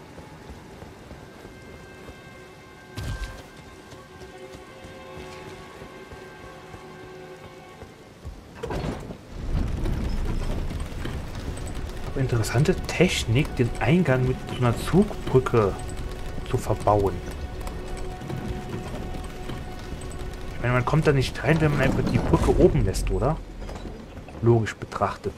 Interessante Technik, den Eingang mit so einer Zugbrücke zu verbauen. Ich meine, man kommt da nicht rein, wenn man einfach die Brücke oben lässt, oder? Logisch betrachtet.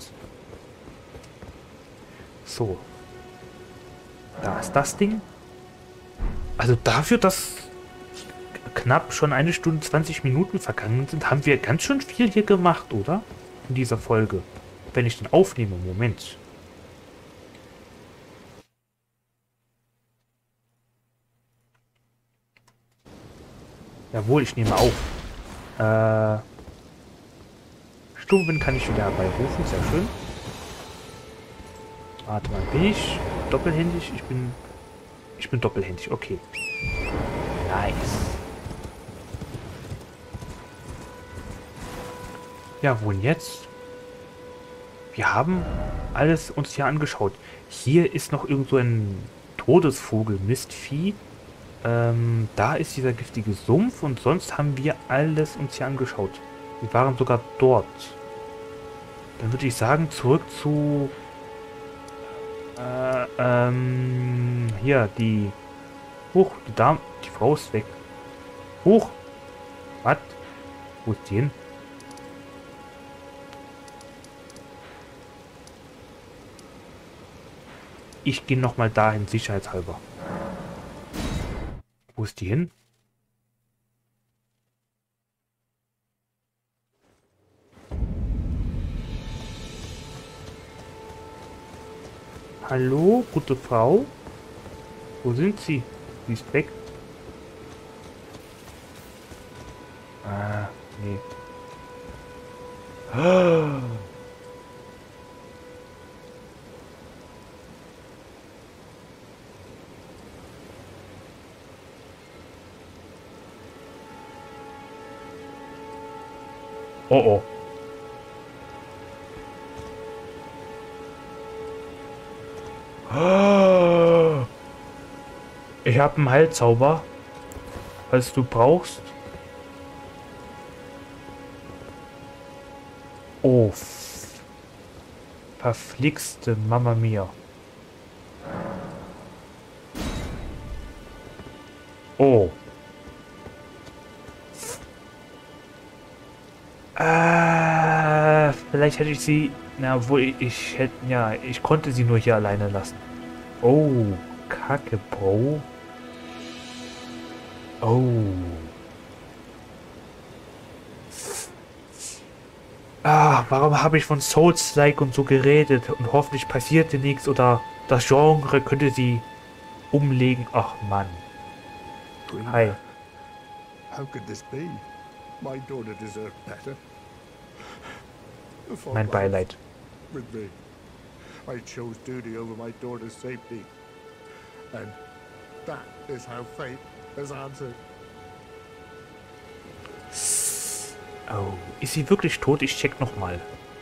So. Da ist das Ding. Also dafür, dass knapp schon eine Stunde zwanzig Minuten vergangen sind, haben wir ganz schön viel hier gemacht, oder? In dieser Folge. Wenn ich den aufnehme, Moment. Jawohl, ich nehme auf. Äh, Sturmwind kann ich wieder herbeirufen, sehr schön. Warte mal, bin ich doppelhändig? Ich bin... Ich bin doppelhändig, okay. Nice. Ja, wohin jetzt? Wir haben alles uns hier angeschaut. Hier ist noch irgend so ein Todesvogel, Mistvieh. Ähm, da ist dieser giftige Sumpf und sonst haben wir alles uns hier angeschaut. Wir waren sogar dort. Dann würde ich sagen, zurück zu... Äh, ähm... Hier, die... Huch, die Dame... Die Frau ist weg. Huch! Was? Wo ist die hin? Ich gehe nochmal dahin, sicherheitshalber. Wo ist die hin? Hallo, gute Frau? Wo sind Sie? Sie ist weg. Ah, nee. Oh oh. Ich habe einen Heilzauber, falls du brauchst. Oh. Verflixte Mama Mia. Oh. Äh, vielleicht hätte ich sie... Na, obwohl ich, ich hätte... Ja, ich konnte sie nur hier alleine lassen. Oh, Kacke, Bro. Oh. Ah, warum habe ich von Souls-like und so geredet? Und hoffentlich passierte nichts oder das Genre könnte sie umlegen. Ach, Mann. Hi. How could this be? My daughter deserved better. Mein Beileid. With me. I chose duty over my daughter's safety. And that is how fate has answered. Oh, ist sie wirklich tot? Ich check nochmal.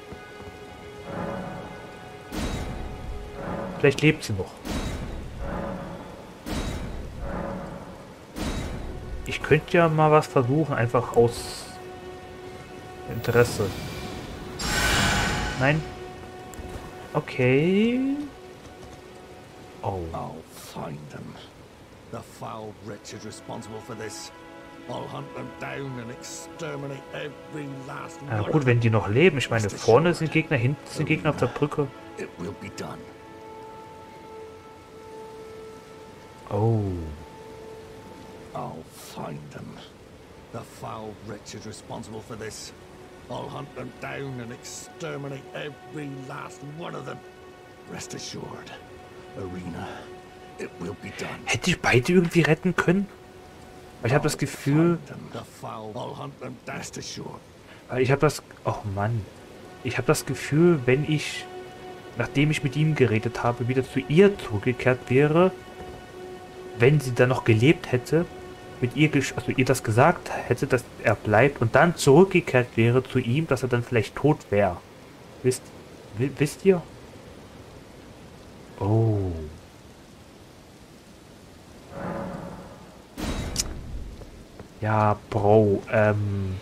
Vielleicht lebt sie noch. Ich könnte ja mal was versuchen, einfach aus Interesse. Nein? Okay. Oh. I'll find them. The foul wretches responsible for this. I'll hunt them down and exterminate every last one. Ja, gut, wenn die noch leben. Ich meine, vorne sind Gegner, hinten sind Gegner auf der Brücke. It will be done. Oh. I'll find them. The foul wretches responsible for this. I'll hunt them down and exterminate every last one of them. Rest assured, Arena, it will be done. Hätte ich beide irgendwie retten können? Weil ich habe das Gefühl... Weil ich habe das... Oh Mann. Ich habe das Gefühl, wenn ich, nachdem ich mit ihm geredet habe, wieder zu ihr zurückgekehrt wäre, wenn sie dann noch gelebt hätte, mit ihr, also ihr das gesagt hätte, dass er bleibt und dann zurückgekehrt wäre zu ihm, dass er dann vielleicht tot wäre. Wisst, wisst ihr? Oh. Ja, Bro, ähm...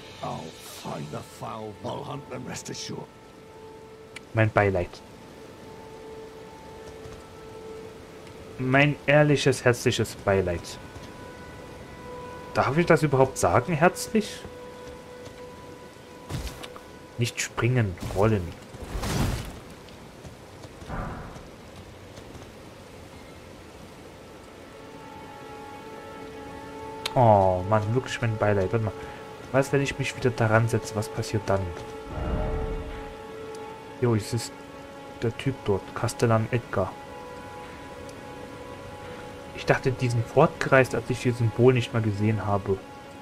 Mein Beileid. Mein ehrliches, herzliches Beileid. Darf ich das überhaupt sagen, herzlich? Nicht springen, rollen. Oh, Mann, wirklich mein Beileid. Warte mal. Was, wenn ich mich wieder daran setze? Was passiert dann? Jo, es ist der Typ dort. Castellan Edgar. Ich dachte, die sind fortgereist, als ich ihr Symbol nicht mal gesehen habe.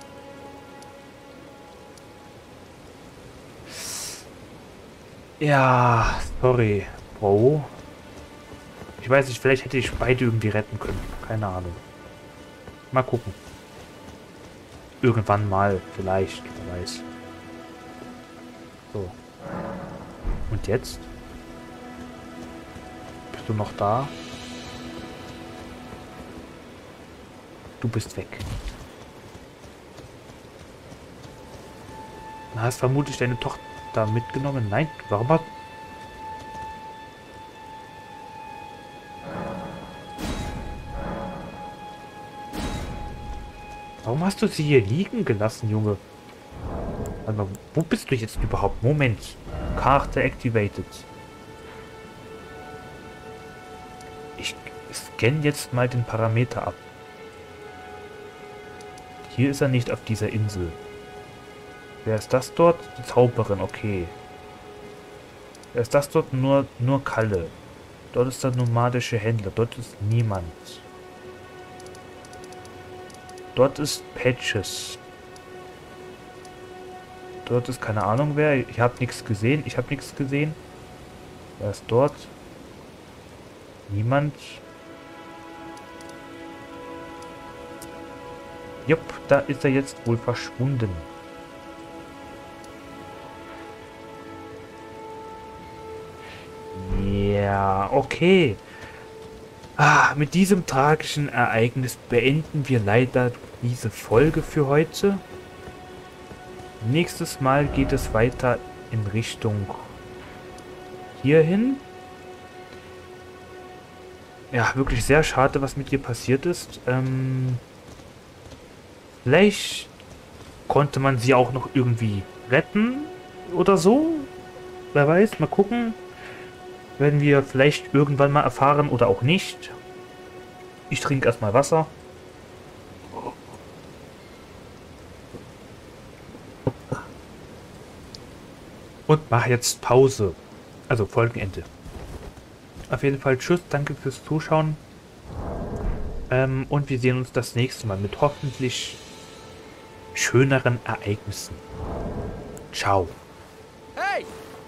Ja, sorry, Bro. Ich weiß nicht, vielleicht hätte ich beide irgendwie retten können. Keine Ahnung. Mal gucken. Irgendwann mal, vielleicht, wer weiß. So. Und jetzt? Bist du noch da? Du bist weg. Na, hast vermutlich deine Tochter mitgenommen? Nein, warum hat... Warum hast du sie hier liegen gelassen, Junge? Also, wo bist du jetzt überhaupt? Moment. Karte activated. Ich scanne jetzt mal den Parameter ab. Hier ist er nicht auf dieser Insel. Wer ist das dort? Die Zauberin, okay. Wer ist das dort? Nur, nur Kalle. Dort ist der nomadische Händler. Dort ist niemand. Dort ist Patches. Dort ist keine Ahnung wer. Ich habe nichts gesehen. Ich habe nichts gesehen. Wer ist dort? Niemand. Jupp, da ist er jetzt wohl verschwunden. mehr. Okay. Ah, mit diesem tragischen Ereignis beenden wir leider diese Folge für heute. Nächstes Mal geht es weiter in Richtung hierhin. Ja, wirklich sehr schade, was mit ihr passiert ist. Ähm, vielleicht konnte man sie auch noch irgendwie retten oder so. Wer weiß, mal gucken. Werden wir vielleicht irgendwann mal erfahren oder auch nicht. Ich trinke erstmal Wasser. Und mache jetzt Pause. Also Folgenende. Auf jeden Fall tschüss, danke fürs Zuschauen. Ähm, und wir sehen uns das nächste Mal mit hoffentlich schöneren Ereignissen. Ciao. Hey!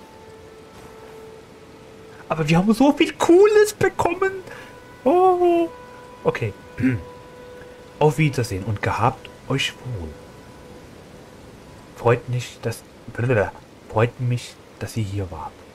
Aber wir haben so viel Cooles bekommen. Oh. Okay. Auf Wiedersehen und gehabt euch wohl. Freut mich, dass... Freut mich, dass ihr hier wart.